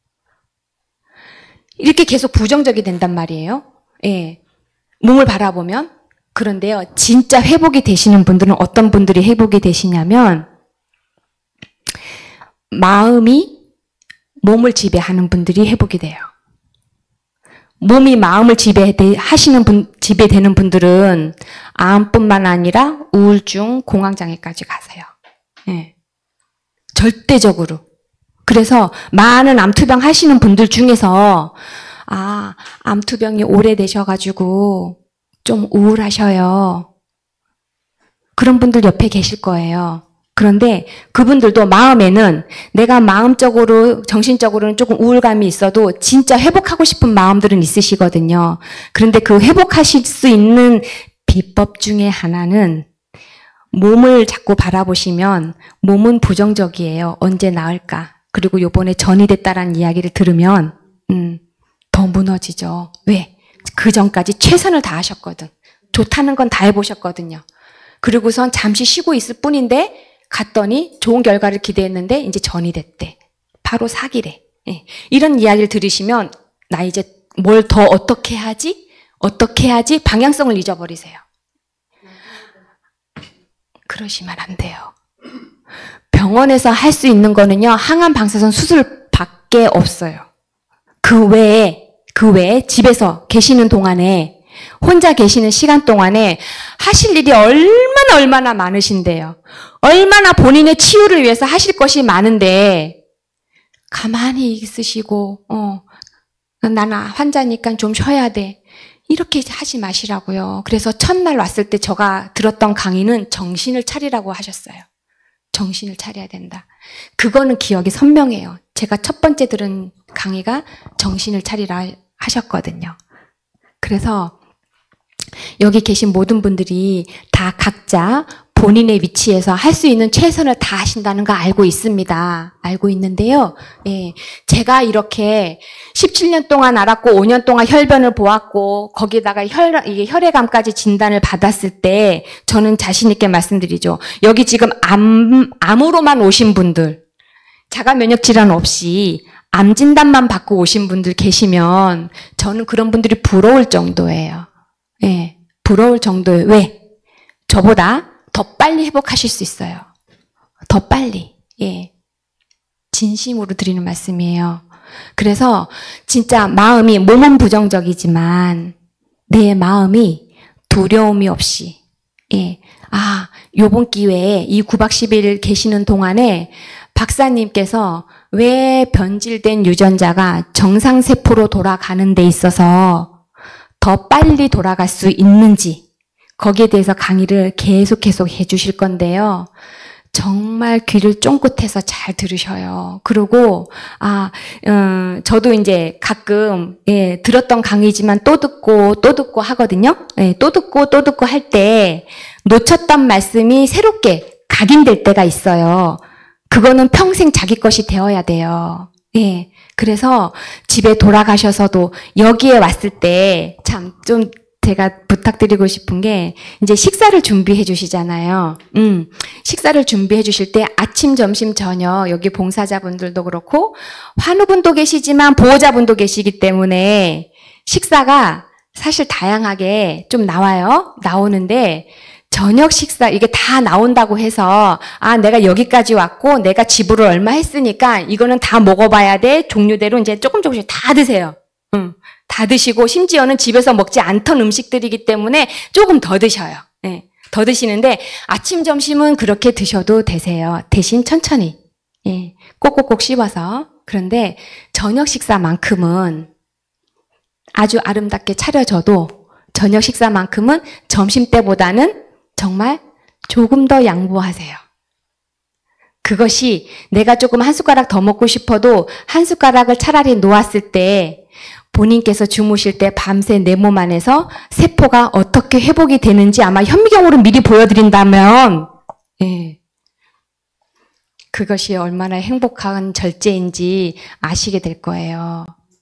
이렇게 계속 부정적이 된단 말이에요. 예. 몸을 바라보면. 그런데요, 진짜 회복이 되시는 분들은 어떤 분들이 회복이 되시냐면 마음이 몸을 지배하는 분들이 회복이 돼요. 몸이 마음을 지배되는 분들은 암뿐만 아니라 우울증, 공황장애까지 가세요. 예. 절대적으로. 그래서 많은 암투병 하시는 분들 중에서 암투병이 오래되셔가지고 좀 우울하셔요. 그런 분들 옆에 계실 거예요. 그런데 그분들도 마음에는 내가 마음적으로, 정신적으로는 조금 우울감이 있어도 진짜 회복하고 싶은 마음들은 있으시거든요. 그런데 그 회복하실 수 있는 비법 중에 하나는 몸을 자꾸 바라보시면 몸은 부정적이에요. 언제 나을까? 그리고 요번에 전이 됐다라는 이야기를 들으면 더 무너지죠. 왜? 그 전까지 최선을 다하셨거든. 좋다는 건 다 해보셨거든요. 그리고선 잠시 쉬고 있을 뿐인데 갔더니 좋은 결과를 기대했는데 이제 전이 됐대. 바로 사기래. 예. 이런 이야기를 들으시면 나 이제 뭘 더 어떻게 하지? 어떻게 하지? 방향성을 잊어버리세요. 그러시면 안 돼요. 병원에서 할 수 있는 거는요, 항암 방사선 수술밖에 없어요. 그 외에 집에서 계시는 동안에, 혼자 계시는 시간 동안에 하실 일이 얼마나 많으신데요. 얼마나 본인의 치유를 위해서 하실 것이 많은데, 가만히 있으시고, 나는 환자니까 좀 쉬어야 돼. 이렇게 하지 마시라고요. 그래서 첫날 왔을 때 제가 들었던 강의는 정신을 차리라고 하셨어요. 정신을 차려야 된다. 그거는 기억이 선명해요. 제가 첫 번째 들은 강의가 정신을 차리라 하셨거든요. 그래서 여기 계신 모든 분들이 다 각자 본인의 위치에서 할 수 있는 최선을 다 하신다는 거 알고 있습니다. 알고 있는데요. 예, 제가 이렇게 17년 동안 알았고 5년 동안 혈변을 보았고 거기다가 이게 혈액암까지 진단을 받았을 때 저는 자신 있게 말씀드리죠. 여기 지금 암으로만 오신 분들, 자가 면역 질환 없이 암 진단만 받고 오신 분들 계시면 저는 그런 분들이 부러울 정도예요. 예, 부러울 정도예요. 왜? 저보다 더 빨리 회복하실 수 있어요. 더 빨리. 예. 진심으로 드리는 말씀이에요. 그래서 진짜 마음이, 몸은 부정적이지만 내 마음이 두려움이 없이, 예. 요번 기회에 이 9박 10일 계시는 동안에 박사님께서 왜 변질된 유전자가 정상세포로 돌아가는 데 있어서 더 빨리 돌아갈 수 있는지 거기에 대해서 강의를 계속 해주실 건데요. 정말 귀를 쫑긋해서 잘 들으셔요. 그리고 저도 이제 가끔 들었던 강의지만 또 듣고 하거든요. 또 듣고 할 때 놓쳤던 말씀이 새롭게 각인될 때가 있어요. 그거는 평생 자기 것이 되어야 돼요. 예. 그래서 집에 돌아가셔서도 여기에 왔을 때 참 좀 제가 부탁드리고 싶은 게 이제 식사를 준비해 주시잖아요. 식사를 준비해 주실 때 아침, 점심, 저녁 여기 봉사자분들도 그렇고 환우분도 계시지만 보호자분도 계시기 때문에 식사가 사실 다양하게 좀 나오는데 저녁 식사 이게 다 나온다고 해서 내가 여기까지 왔고 내가 지불을 얼마 했으니까 이거는 다 먹어봐야 돼. 종류대로 이제 조금씩 다 드세요. 다 드시고 심지어는 집에서 먹지 않던 음식들이기 때문에 조금 더 드셔요. 네, 더 드시는데 아침, 점심은 그렇게 드셔도 되세요. 대신 천천히 꼭꼭꼭 씹어서. 그런데 저녁 식사만큼은 아주 아름답게 차려져도 저녁 식사만큼은 점심 때보다는 정말 조금 더 양보하세요. 그것이 내가 조금 한 숟가락 더 먹고 싶어도 한 숟가락을 차라리 놓았을 때 본인께서 주무실 때 밤새 내 몸 안에서 세포가 어떻게 회복이 되는지 아마 현미경으로 미리 보여드린다면 그것이 얼마나 행복한 절제인지 아시게 될 거예요.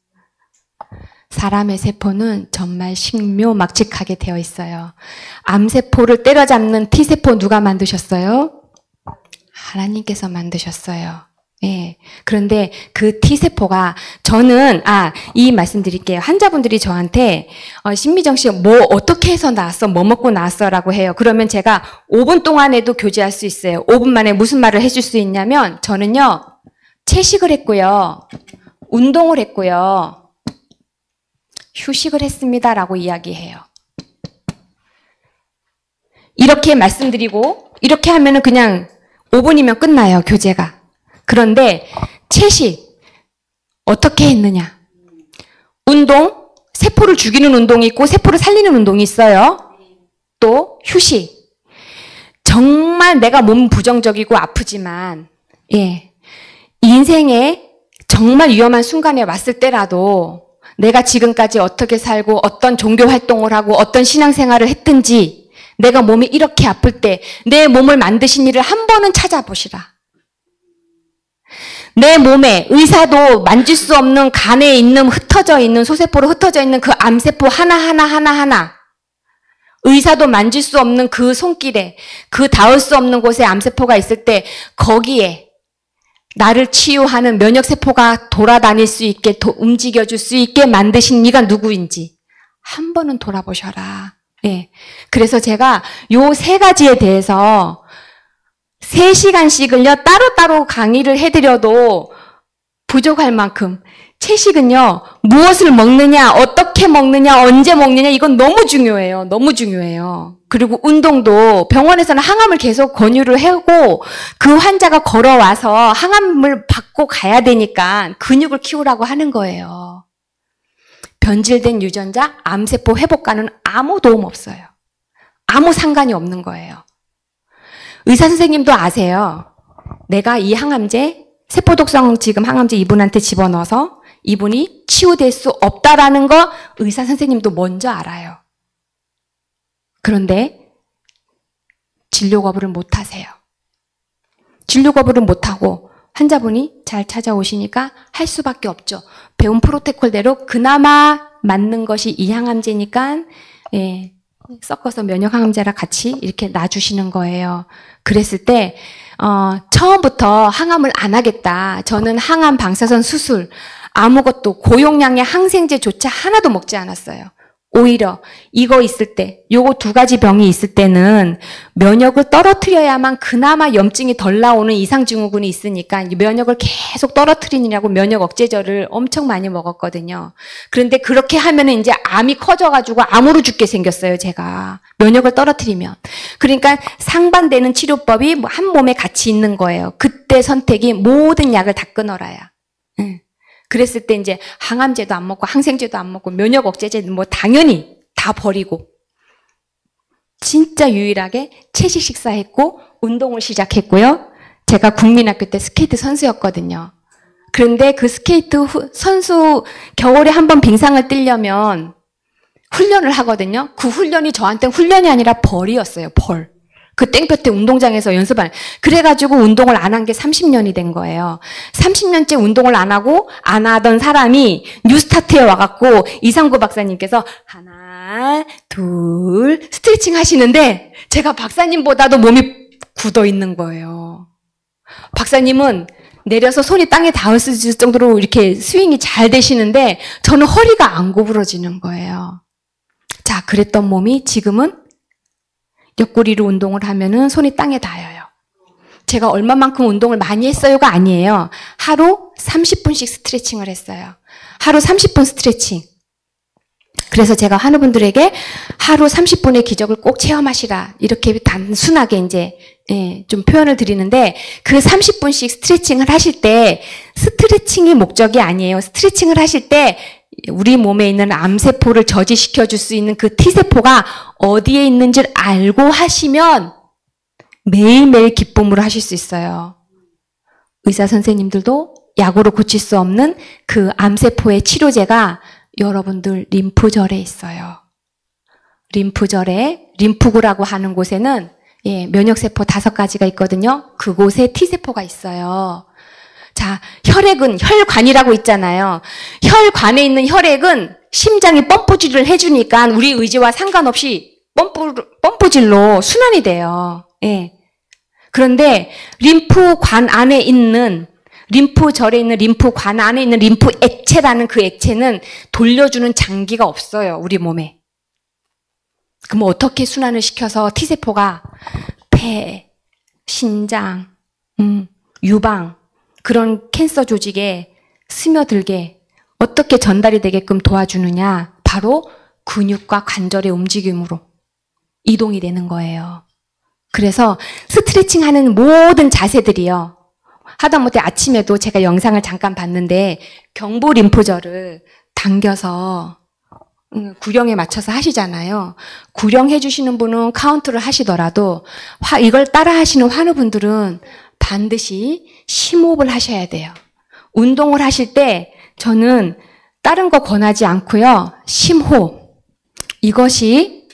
사람의 세포는 정말 신묘막측하게 되어 있어요. 암세포를 때려잡는 T세포 누가 만드셨어요? 하나님께서 만드셨어요. 예. 그런데 그 T세포가 저는 이 말씀 드릴게요. 환자분들이 저한테 신미정 씨 뭐 어떻게 해서 나왔어? 뭐 먹고 나왔어라고 해요. 그러면 제가 5분 동안에도 교제할 수 있어요. 5분 만에 무슨 말을 해줄 수 있냐면 저는요. 채식을 했고요. 운동을 했고요. 휴식을 했습니다라고 이야기해요. 이렇게 말씀드리고 이렇게 하면은 그냥 5분이면 끝나요. 교제가. 그런데 채식 어떻게 했느냐? 운동, 세포를 죽이는 운동이 있고 세포를 살리는 운동이 있어요. 또 휴식. 정말 내가 몸 부정적이고 아프지만 인생에 정말 위험한 순간에 왔을 때라도 내가 지금까지 어떻게 살고 어떤 종교 활동을 하고 어떤 신앙생활을 했든지 내가 몸이 이렇게 아플 때 내 몸을 만드신 이를 한 번은 찾아보시라. 내 몸에 의사도 만질 수 없는 간에 있는 흩어져 있는 소세포로 흩어져 있는 그 암세포 하나하나 의사도 만질 수 없는 그 손길에, 그 닿을 수 없는 곳에 암세포가 있을 때 거기에 나를 치유하는 면역세포가 돌아다닐 수 있게 움직여줄 수 있게 만드신 네가 누구인지 한 번은 돌아보셔라. 예. 그래서 제가 요 세 가지에 대해서 3시간씩을요 따로따로 강의를 해드려도 부족할 만큼 채식은요 무엇을 먹느냐, 어떻게 먹느냐, 언제 먹느냐 이건 너무 중요해요. 너무 중요해요. 그리고 운동도 병원에서는 항암을 계속 권유를 하고 그 환자가 걸어와서 항암을 받고 가야 되니까 근육을 키우라고 하는 거예요. 변질된 유전자 암세포 회복과는 아무 도움 없어요. 아무 상관이 없는 거예요. 의사 선생님도 아세요. 내가 이 항암제, 세포독성 지금 항암제 이분한테 집어넣어서 이분이 치유될 수 없다라는 거 의사 선생님도 먼저 알아요. 그런데 진료 거부를 못 하세요. 진료 거부를 못 하고 환자분이 잘 찾아오시니까 할 수밖에 없죠. 배운 프로토콜대로 그나마 맞는 것이 이 항암제니까 예, 섞어서 면역항암제랑 같이 이렇게 놔주시는 거예요. 그랬을 때 처음부터 항암을 안 하겠다. 저는 항암 방사선 수술 아무것도 고용량의 항생제조차 하나도 먹지 않았어요. 오히려 이거 있을 때, 요거 2가지 병이 있을 때는 면역을 떨어뜨려야만 그나마 염증이 덜 나오는 이상증후군이 있으니까 면역을 계속 떨어뜨리느냐고 면역 억제제를 엄청 많이 먹었거든요. 그런데 그렇게 하면은 이제 암이 커져가지고 암으로 죽게 생겼어요, 제가. 면역을 떨어뜨리면. 그러니까 상반되는 치료법이 한 몸에 같이 있는 거예요. 그때 선택이 모든 약을 다 끊어라야. 그랬을 때 이제 항암제도 안 먹고 항생제도 안 먹고 면역 억제제 뭐 당연히 다 버리고 진짜 유일하게 채식 식사했고 운동을 시작했고요. 제가 국민학교 때 스케이트 선수였거든요. 그런데 그 스케이트 선수 겨울에 한번 빙상을 뛰려면 훈련을 하거든요. 그 훈련이 저한테는 훈련이 아니라 벌이었어요. 벌. 그 땡볕에 운동장에서 연습한. 그래가지고 운동을 안 한 게 30년이 된 거예요. 30년째 운동을 안 하고 안 하던 사람이 뉴스타트에 와갖고 이상구 박사님께서 하나, 둘 스트레칭 하시는데 제가 박사님보다도 몸이 굳어 있는 거예요. 박사님은 내려서 손이 땅에 닿을 정도로 이렇게 스윙이 잘 되시는데 저는 허리가 안 구부러지는 거예요. 자, 그랬던 몸이 지금은 옆구리로 운동을 하면은 손이 땅에 닿아요. 제가 얼마만큼 운동을 많이 했어요가 아니에요. 하루 30분씩 스트레칭을 했어요. 하루 30분 스트레칭. 그래서 제가 하는 분들에게 하루 30분의 기적을 꼭 체험하시라. 이렇게 단순하게 이제 좀 표현을 드리는데 그 30분씩 스트레칭을 하실 때 스트레칭이 목적이 아니에요. 스트레칭을 하실 때 우리 몸에 있는 암세포를 저지시켜 줄 수 있는 그 T세포가 어디에 있는지를 알고 하시면 매일매일 기쁨으로 하실 수 있어요. 의사 선생님들도 약으로 고칠 수 없는 그 암세포의 치료제가 여러분들 림프절에 있어요. 림프절에 림프구라고 하는 곳에는 면역세포 5가지가 있거든요. 그곳에 T세포가 있어요. 자, 혈액은 혈관이라고 있잖아요. 혈관에 있는 혈액은 심장이 펌프질을 해주니까 우리 의지와 상관없이 펌프질로 순환이 돼요. 예. 그런데 림프관 안에 있는 림프절에 있는 림프관 안에 있는 림프 액체라는 그 액체는 돌려주는 장기가 없어요. 우리 몸에. 그럼 어떻게 순환을 시켜서 T세포가 폐, 신장, 유방 그런 캔서 조직에 스며들게 어떻게 전달이 되게끔 도와주느냐? 바로 근육과 관절의 움직임으로 이동이 되는 거예요. 그래서 스트레칭하는 모든 자세들이요. 하다못해 아침에도 제가 영상을 잠깐 봤는데 경부 림프절을 당겨서 구령에 맞춰서 하시잖아요. 구령 해주시는 분은 카운트를 하시더라도 이걸 따라 하시는 환우분들은 반드시 심호흡을 하셔야 돼요. 운동을 하실 때 저는 다른 거 권하지 않고요. 심호흡. 이것이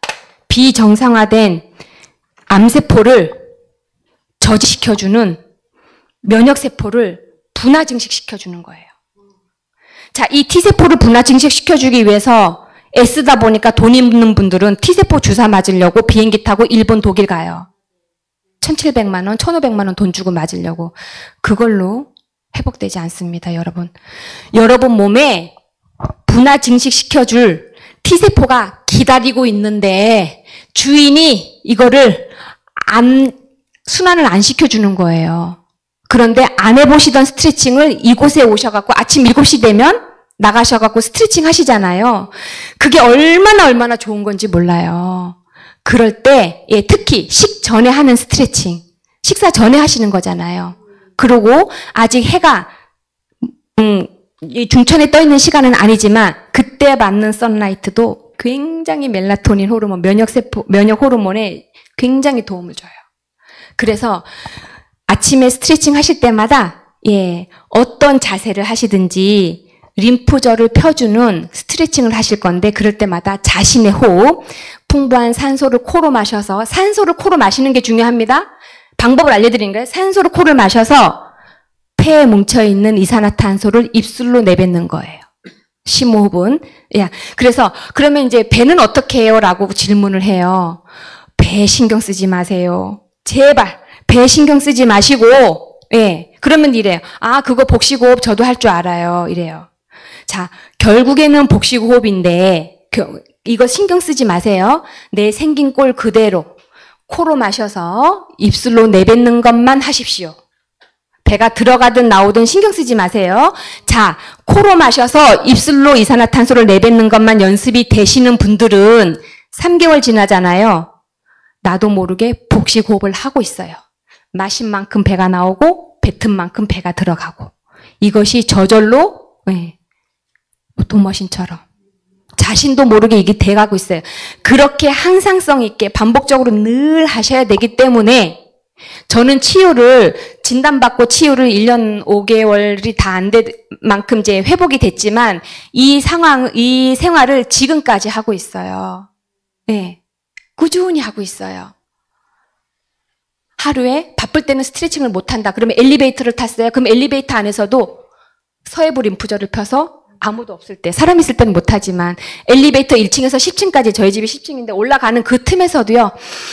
비정상화된 암세포를 저지시켜주는 면역세포를 분화 증식시켜주는 거예요. 자, 이 T세포를 분화 증식시켜주기 위해서 애쓰다 보니까 돈 있는 분들은 T세포 주사 맞으려고 비행기 타고 일본, 독일 가요. 1,700만 원, 1,500만 원 돈 주고 맞으려고. 그걸로 회복되지 않습니다, 여러분. 여러분 몸에 분화 증식시켜줄 T세포가 기다리고 있는데 주인이 이거를 순환을 안 시켜주는 거예요. 그런데 안 해보시던 스트레칭을 이곳에 오셔갖고 아침 7시 되면 나가셔갖고 스트레칭 하시잖아요. 그게 얼마나 좋은 건지 몰라요. 그럴 때, 예, 특히 식전에 하는 스트레칭. 식사 전에 하시는 거잖아요. 그리고 아직 해가, 중천에 떠 있는 시간은 아니지만, 그때 맞는 선라이트도 굉장히 멜라토닌 호르몬, 면역 호르몬에 굉장히 도움을 줘요. 그래서 아침에 스트레칭 하실 때마다, 예, 어떤 자세를 하시든지, 림프절을 펴주는 스트레칭을 하실 건데 그럴 때마다 자신의 호흡, 풍부한 산소를 코로 마셔서 산소를 코로 마시는 게 중요합니다. 방법을 알려드리는 거예요. 산소를 코를 마셔서 폐에 뭉쳐있는 이산화탄소를 입술로 내뱉는 거예요. 심호흡은. 야, 그래서 그러면 이제 배는 어떻게 해요? 라고 질문을 해요. 배 신경 쓰지 마세요. 제발 배 신경 쓰지 마시고, 예, 그러면 이래요. 아, 그거 복식호흡 저도 할 줄 알아요. 이래요. 자, 결국에는 복식호흡인데 이거 신경 쓰지 마세요. 내 생긴 꼴 그대로 코로 마셔서 입술로 내뱉는 것만 하십시오. 배가 들어가든 나오든 신경 쓰지 마세요. 자, 코로 마셔서 입술로 이산화탄소를 내뱉는 것만 연습이 되시는 분들은 3개월 지나잖아요. 나도 모르게 복식호흡을 하고 있어요. 마신 만큼 배가 나오고 뱉은 만큼 배가 들어가고. 이것이 저절로, 네, 도머신처럼 자신도 모르게 이게 돼가고 있어요. 그렇게 항상성 있게 반복적으로 늘 하셔야 되기 때문에 저는 치유를 진단받고 치유를 1년 5개월이 다 안 될 만큼 이제 회복이 됐지만 이 생활을 지금까지 하고 있어요. 네, 꾸준히 하고 있어요. 하루에 바쁠 때는 스트레칭을 못 한다. 그러면 엘리베이터를 탔어요. 그럼 엘리베이터 안에서도 서해부 림프절을 펴서 아무도 없을 때, 사람 있을 때는 못하지만 엘리베이터 1층에서 10층까지 저희 집이 10층인데 올라가는 그 틈에서도요.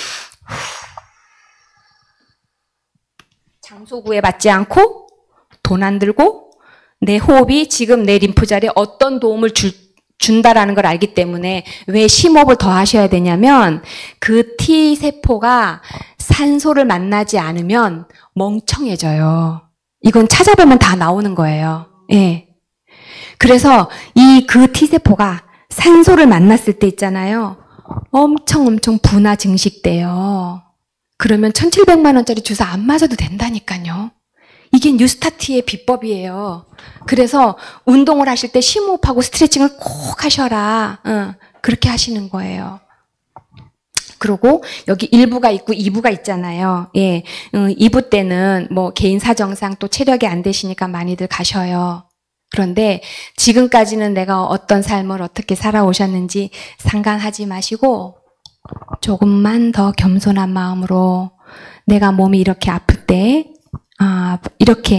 장소 구애받지 않고 돈 안 들고 내 호흡이 지금 내 림프절에 어떤 도움을 준다라는 걸 알기 때문에 왜 심호흡을 더 하셔야 되냐면 그 T세포가 산소를 만나지 않으면 멍청해져요. 이건 찾아보면 다 나오는 거예요. 예. 그래서 그 T세포가 산소를 만났을 때 있잖아요. 엄청 분화 증식돼요. 그러면 1,700만 원짜리 주사 안 맞아도 된다니까요. 이게 뉴스타트의 비법이에요. 그래서 운동을 하실 때 심호흡하고 스트레칭을 꼭 하셔라. 그렇게 하시는 거예요. 그리고 여기 1부가 있고 2부가 있잖아요. 예, 2부 때는 뭐 개인 사정상 또 체력이 안 되시니까 많이들 가셔요. 그런데 지금까지는 내가 어떤 삶을 어떻게 살아오셨는지 상관하지 마시고 조금만 더 겸손한 마음으로 내가 몸이 이렇게 아플 때 이렇게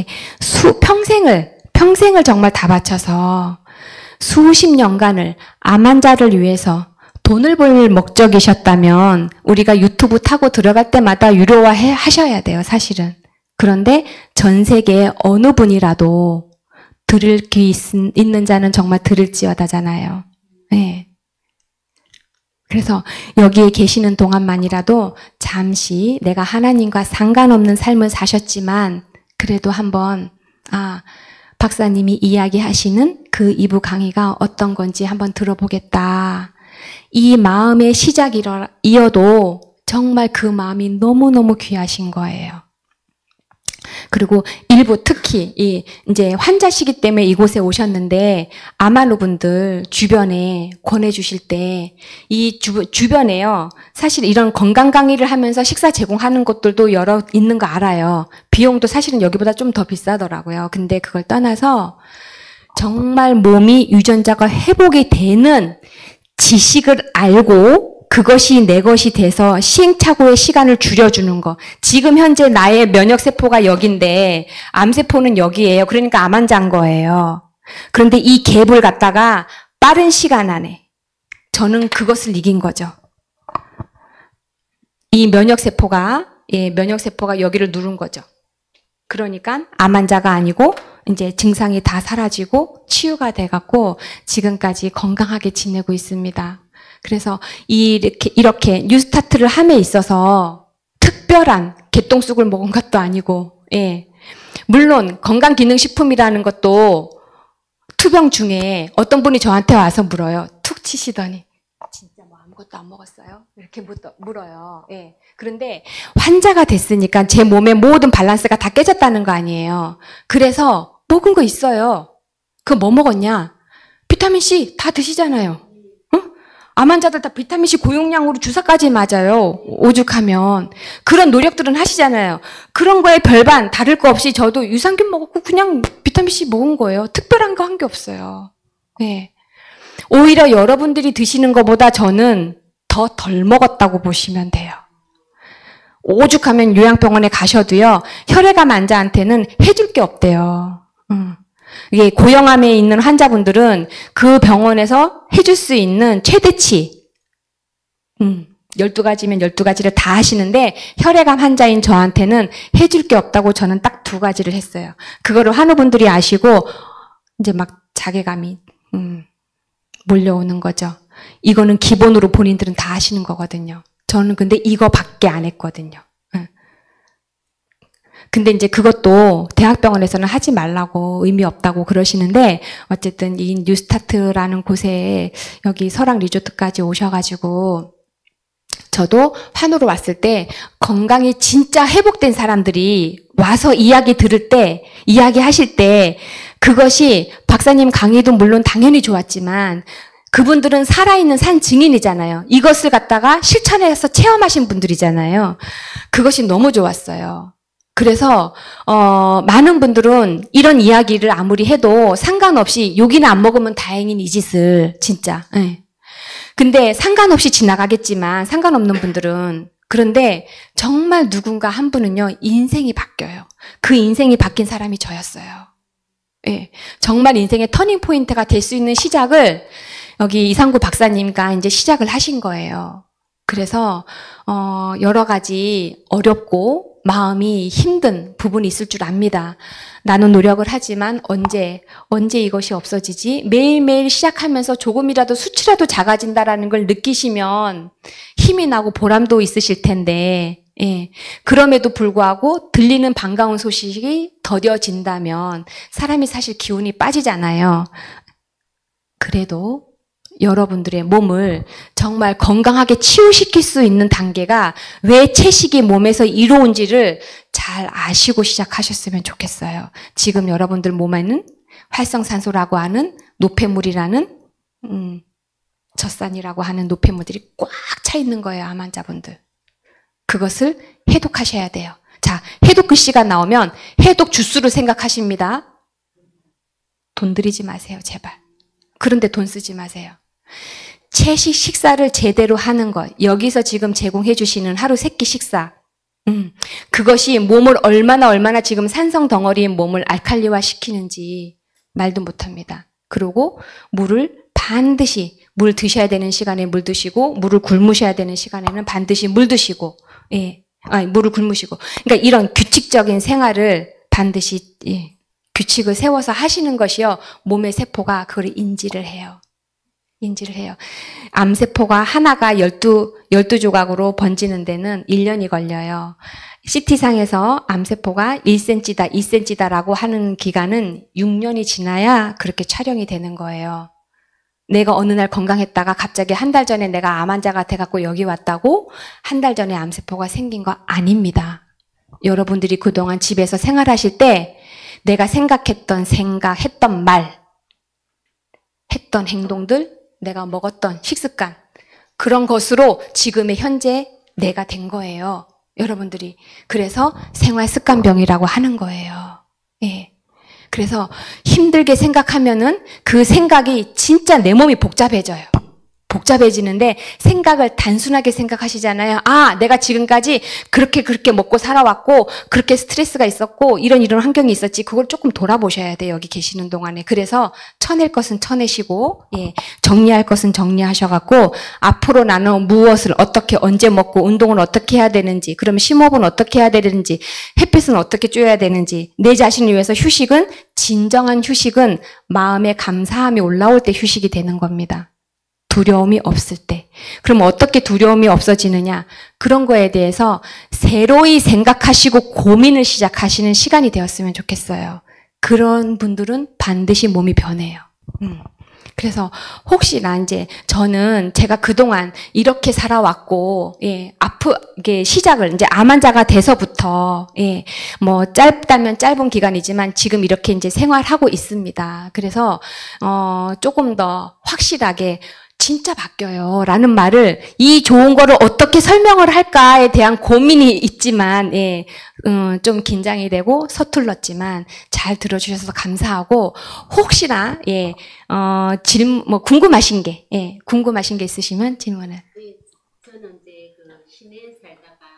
평생을 정말 다 바쳐서 수십 년간을 암 환자를 위해서 돈을 벌 목적이셨다면 우리가 유튜브 타고 들어갈 때마다 유료화 하셔야 돼요, 사실은. 그런데 전 세계에 어느 분이라도 들을 귀 있는 자는 정말 들을지어다잖아요. 네. 그래서 여기에 계시는 동안만이라도 잠시 내가 하나님과 상관없는 삶을 사셨지만 그래도 한번 박사님이 이야기하시는 그 2부 강의가 어떤 건지 한번 들어보겠다. 이 마음의 시작이어도 정말 그 마음이 너무너무 귀하신 거예요. 그리고 일부 특히 이제 환자시기 때문에 이곳에 오셨는데 아마루 분들 주변에 권해주실 때 이 주변에요. 사실 이런 건강 강의를 하면서 식사 제공하는 곳들도 여러 있는 거 알아요. 비용도 사실은 여기보다 좀 더 비싸더라고요. 근데 그걸 떠나서 정말 몸이 유전자가 회복이 되는 지식을 알고 그것이 내 것이 돼서 시행착오의 시간을 줄여주는 거. 지금 현재 나의 면역세포가 여긴데 암세포는 여기예요. 그러니까 암 환자인 거예요. 그런데 이 갭을 갖다가 빠른 시간 안에 저는 그것을 이긴 거죠. 이 면역세포가 여기를 누른 거죠. 그러니까 암 환자가 아니고 이제 증상이 다 사라지고 치유가 돼갖고 지금까지 건강하게 지내고 있습니다. 그래서 이렇게 뉴스타트를 함에 있어서 특별한 개똥쑥을 먹은 것도 아니고, 예. 물론 건강기능식품이라는 것도 투병 중에 어떤 분이 저한테 와서 물어요. 툭 치시더니 진짜 뭐 아무것도 안 먹었어요? 이렇게 물어요. 예. 그런데 환자가 됐으니까 제 몸의 모든 밸런스가 다 깨졌다는 거 아니에요. 그래서 먹은 거 있어요. 그거 뭐 먹었냐? 비타민C 다 드시잖아요. 암 환자들 다 비타민C 고용량으로 주사까지 맞아요. 오죽하면. 그런 노력들은 하시잖아요. 그런 거에 별반 다를 거 없이 저도 유산균 먹었고 그냥 비타민C 먹은 거예요. 특별한 거 한 게 없어요. 네. 오히려 여러분들이 드시는 것보다 저는 더 덜 먹었다고 보시면 돼요. 오죽하면 요양병원에 가셔도요. 혈액암 환자한테는 해줄 게 없대요. 이게 고형암에 있는 환자분들은 그 병원에서 해줄 수 있는 최대치 12가지면 12가지를 다 하시는데 혈액암 환자인 저한테는 해줄 게 없다고 저는 딱 2가지를 했어요. 그거를 환우분들이 아시고 이제 막 자괴감이 몰려오는 거죠. 이거는 기본으로 본인들은 다 하시는 거거든요. 저는 근데 이거밖에 안 했거든요. 근데 이제 그것도 대학병원에서는 하지 말라고 의미 없다고 그러시는데 어쨌든 이 뉴스타트라는 곳에 여기 설악 리조트까지 오셔가지고 저도 환우로 왔을 때 건강이 진짜 회복된 사람들이 와서 이야기 들을 때, 이야기 하실 때 그것이 박사님 강의도 물론 당연히 좋았지만 그분들은 살아있는 산 증인이잖아요. 이것을 갖다가 실천해서 체험하신 분들이잖아요. 그것이 너무 좋았어요. 그래서 많은 분들은 이런 이야기를 아무리 해도 상관없이 욕이나 안 먹으면 다행인 이 짓을 진짜. 네. 근데 상관없이 지나가겠지만 상관없는 분들은 그런데 정말 누군가 한 분은요 인생이 바뀌어요. 그 인생이 바뀐 사람이 저였어요. 네. 정말 인생의 터닝 포인트가 될 수 있는 시작을 여기 이상구 박사님과 이제 시작을 하신 거예요. 그래서 여러 가지 어렵고 마음이 힘든 부분이 있을 줄 압니다. 나는 노력을 하지만 언제 이것이 없어지지? 매일매일 시작하면서 조금이라도 수치라도 작아진다라는 걸 느끼시면 힘이 나고 보람도 있으실 텐데, 예. 그럼에도 불구하고 들리는 반가운 소식이 더뎌진다면 사람이 사실 기운이 빠지잖아요. 그래도 여러분들의 몸을 정말 건강하게 치유시킬 수 있는 단계가 왜 채식이 몸에서 이로운지를 잘 아시고 시작하셨으면 좋겠어요. 지금 여러분들 몸에는 활성산소라고 하는 노폐물이라는 젖산이라고 하는 노폐물들이 꽉 차 있는 거예요. 암 환자분들. 그것을 해독하셔야 돼요. 자, 해독 글씨가 나오면 해독 주스를 생각하십니다. 돈 들이지 마세요. 제발. 그런데 돈 쓰지 마세요. 채식 식사를 제대로 하는 것, 여기서 지금 제공해 주시는 하루 3끼 식사, 그것이 몸을 얼마나 지금 산성 덩어리인 몸을 알칼리화 시키는지 말도 못합니다. 그리고 물을 반드시 물 드셔야 되는 시간에 물 드시고 물을 굶으셔야 되는 시간에는 반드시 물 드시고, 예, 물을 굶으시고, 그러니까 이런 규칙적인 생활을 반드시 규칙을 세워서 하시는 것이요 몸의 세포가 그걸 인지를 해요. 암세포가 하나가 12조각으로 번지는 데는 1년이 걸려요. CT상에서 암세포가 1cm다, 2cm다라고 하는 기간은 6년이 지나야 그렇게 촬영이 되는 거예요. 내가 어느 날 건강했다가 갑자기 한 달 전에 내가 암 환자가 돼갖고 여기 왔다고 한 달 전에 암세포가 생긴 거 아닙니다. 여러분들이 그동안 집에서 생활하실 때 내가 했던 말, 했던 행동들, 내가 먹었던 식습관, 그런 것으로 지금의 현재 내가 된 거예요. 여러분들이. 그래서 생활습관병이라고 하는 거예요. 예. 그래서 힘들게 생각하면은 그 생각이 진짜 내 몸이 복잡해져요. 복잡해지는데 생각을 단순하게 생각하시잖아요. 아, 내가 지금까지 그렇게 먹고 살아왔고 그렇게 스트레스가 있었고 이런 환경이 있었지. 그걸 조금 돌아보셔야 돼요. 여기 계시는 동안에. 그래서 쳐낼 것은 쳐내시고 정리할 것은 정리하셔갖고 앞으로 나는 무엇을 어떻게 언제 먹고 운동을 어떻게 해야 되는지 그러면 심호흡은 어떻게 해야 되는지 햇빛은 어떻게 쬐야 되는지 내 자신을 위해서 휴식은 진정한 휴식은 마음의 감사함이 올라올 때 휴식이 되는 겁니다. 두려움이 없을 때. 그럼 어떻게 두려움이 없어지느냐? 그런 거에 대해서 새로이 생각하시고 고민을 시작하시는 시간이 되었으면 좋겠어요. 그런 분들은 반드시 몸이 변해요. 그래서 혹시나 이제 저는 제가 그동안 이렇게 살아왔고 이게 시작을 이제 암 환자가 돼서부터 뭐 짧다면 짧은 기간이지만 지금 이렇게 이제 생활하고 있습니다. 그래서 조금 더 확실하게 진짜 바뀌어요 라는 말을 이 좋은 거를 어떻게 설명을 할까에 대한 고민이 있지만 좀 긴장이 되고 서툴렀지만 잘 들어주셔서 감사하고 혹시나 뭐 궁금하신 게 있으시면 질문을. 저는 이제 그 시내에 살다가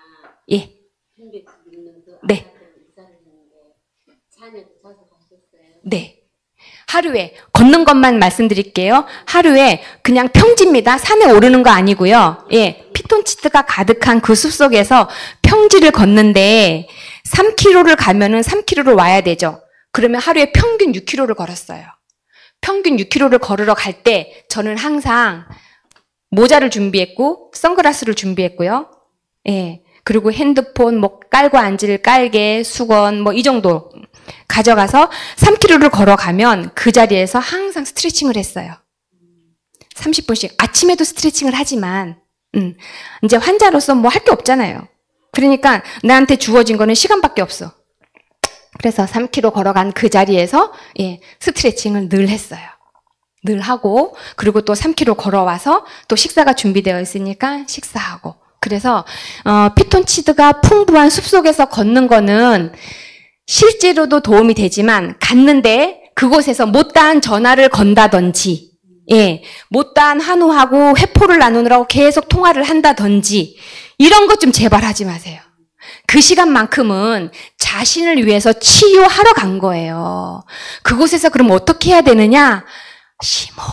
현백집 있는 그 네. 이사를 했는데 자녀도 자주 가셨어요. 네. 하루에 걷는 것만 말씀드릴게요. 하루에 그냥 평지입니다. 산에 오르는 거 아니고요. 피톤치드가 가득한 그 숲속에서 평지를 걷는데 3km를 가면은 3km를 와야 되죠. 그러면 하루에 평균 6km를 걸었어요. 평균 6km를 걸으러 갈 때 저는 항상 모자를 준비했고 선글라스를 준비했고요. 그리고 핸드폰 뭐 깔고 앉을 깔개, 수건 뭐 이 정도 가져가서 3km를 걸어가면 그 자리에서 항상 스트레칭을 했어요. 30분씩. 아침에도 스트레칭을 하지만 이제 환자로서 뭐 할 게 없잖아요. 그러니까 나한테 주어진 거는 시간밖에 없어. 그래서 3km 걸어간 그 자리에서 스트레칭을 늘 했어요. 늘 하고 그리고 또 3km 걸어와서 또 식사가 준비되어 있으니까 식사하고 그래서 피톤치드가 풍부한 숲속에서 걷는 거는 실제로도 도움이 되지만 갔는데 그곳에서 못다한 전화를 건다든지 못다한 한우하고 회포를 나누느라고 계속 통화를 한다든지 이런 것 좀 제발 하지 마세요. 그 시간만큼은 자신을 위해서 치유하러 간 거예요. 그곳에서 그럼 어떻게 해야 되느냐? 심호흡.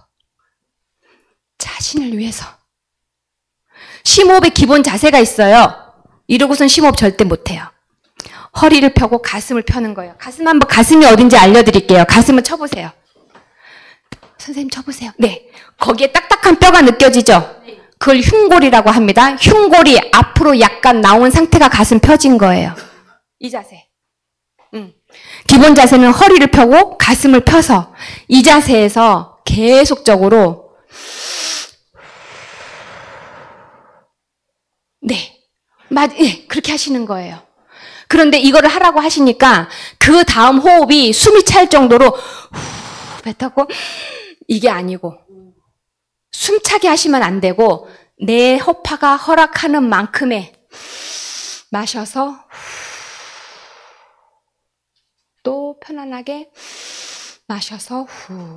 자신을 위해서. 심호흡의 기본 자세가 있어요. 이러고선 심호흡 절대 못해요. 허리를 펴고 가슴을 펴는 거예요. 가슴이 어딘지 알려드릴게요. 가슴을 쳐보세요. 선생님 쳐보세요. 네. 거기에 딱딱한 뼈가 느껴지죠? 그걸 흉골이라고 합니다. 흉골이 앞으로 약간 나온 상태가 가슴 펴진 거예요. 이 자세. 기본 자세는 허리를 펴고 가슴을 펴서 이 자세에서 계속적으로 그렇게 하시는 거예요. 그런데 이거를 하라고 하시니까 그 다음 호흡이 숨이 찰 정도로 뱉었고 이게 아니고 숨차게 하시면 안 되고 내 허파가 허락하는 만큼의 마셔서 또 편안하게 마셔서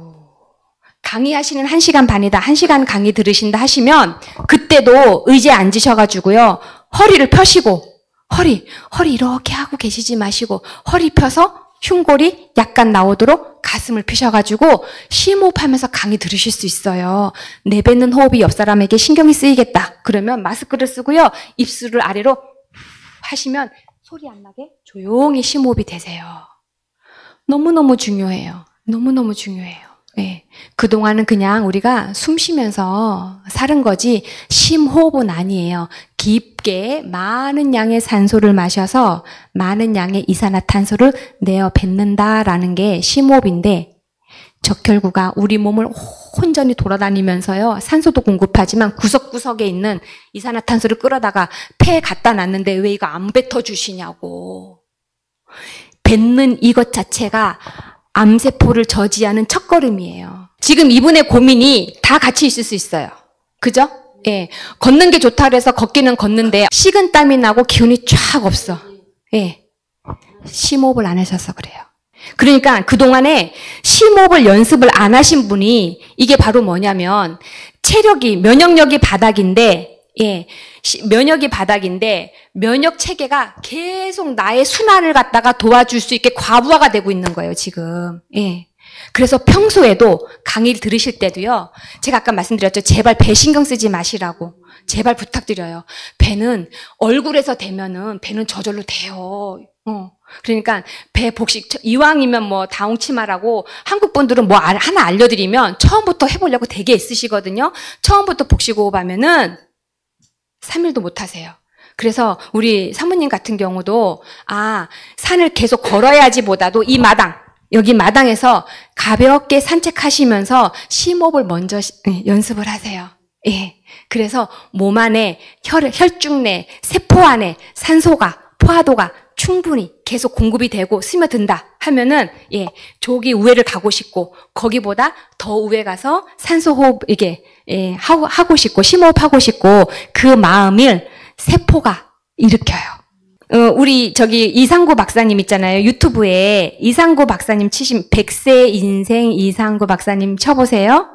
강의하시는 1시간 반이다. 1시간 강의 들으신다 하시면 그때도 의자에 앉으셔가지고요. 허리를 펴시고 허리 이렇게 하고 계시지 마시고 허리 펴서 흉골이 약간 나오도록 가슴을 펴셔가지고 심호흡하면서 강의 들으실 수 있어요. 내뱉는 호흡이 옆 사람에게 신경이 쓰이겠다. 그러면 마스크를 쓰고요. 입술을 아래로 하시면 소리 안 나게 조용히 심호흡이 되세요. 너무너무 중요해요. 너무너무 중요해요. 그동안은 그냥 우리가 숨 쉬면서 사는 거지 심호흡은 아니에요. 깊게 많은 양의 산소를 마셔서 많은 양의 이산화탄소를 내어 뱉는다라는 게 심호흡인데 적혈구가 우리 몸을 혼전히 돌아다니면서요. 산소도 공급하지만 구석구석에 있는 이산화탄소를 끌어다가 폐에 갖다 놨는데 왜 이거 안 뱉어주시냐고. 뱉는 이것 자체가 암세포를 저지하는 첫걸음이에요. 지금 이분의 고민이 다 같이 있을 수 있어요. 그죠? 걷는 게 좋다 그래서 걷기는 걷는데 식은땀이 나고 기운이 쫙 없어. 심호흡을 안 하셔서 그래요. 그러니까 그동안에 심호흡을 연습을 안 하신 분이 이게 바로 뭐냐면 면역력이 바닥인데, 예, 면역이 바닥인데 면역 체계가 계속 나의 순환을 갖다가 도와줄 수 있게 과부하가 되고 있는 거예요, 지금. 예. 그래서 평소에도 강의를 들으실 때도요, 제가 아까 말씀드렸죠. 제발 배 신경 쓰지 마시라고. 제발 부탁드려요. 배는 얼굴에서 대면은 배는 저절로 돼요. 그러니까 배 복식, 이왕이면 뭐 다홍치마라고 한국 분들은 뭐 하나 알려드리면 처음부터 해보려고 되게 애쓰시거든요. 처음부터 복식호흡 하면은 3일도 못 하세요. 그래서 우리 사모님 같은 경우도 산을 계속 걸어야지 보다도 이 여기 마당에서 가볍게 산책하시면서 심호흡을 먼저 연습을 하세요. 예. 그래서 몸 안에 혈중 내 세포 안에 산소가 포화도가 충분히 계속 공급이 되고 스며든다 하면은, 예, 저기 우회를 가고 싶고 거기보다 더 우회 가서 산소 호흡 하고 싶고 심호흡하고 싶고 그 마음을 세포가 일으켜요. 우리 이상구 박사님 있잖아요. 유튜브에 이상구 박사님 치신 100세 인생 이상구 박사님 쳐보세요.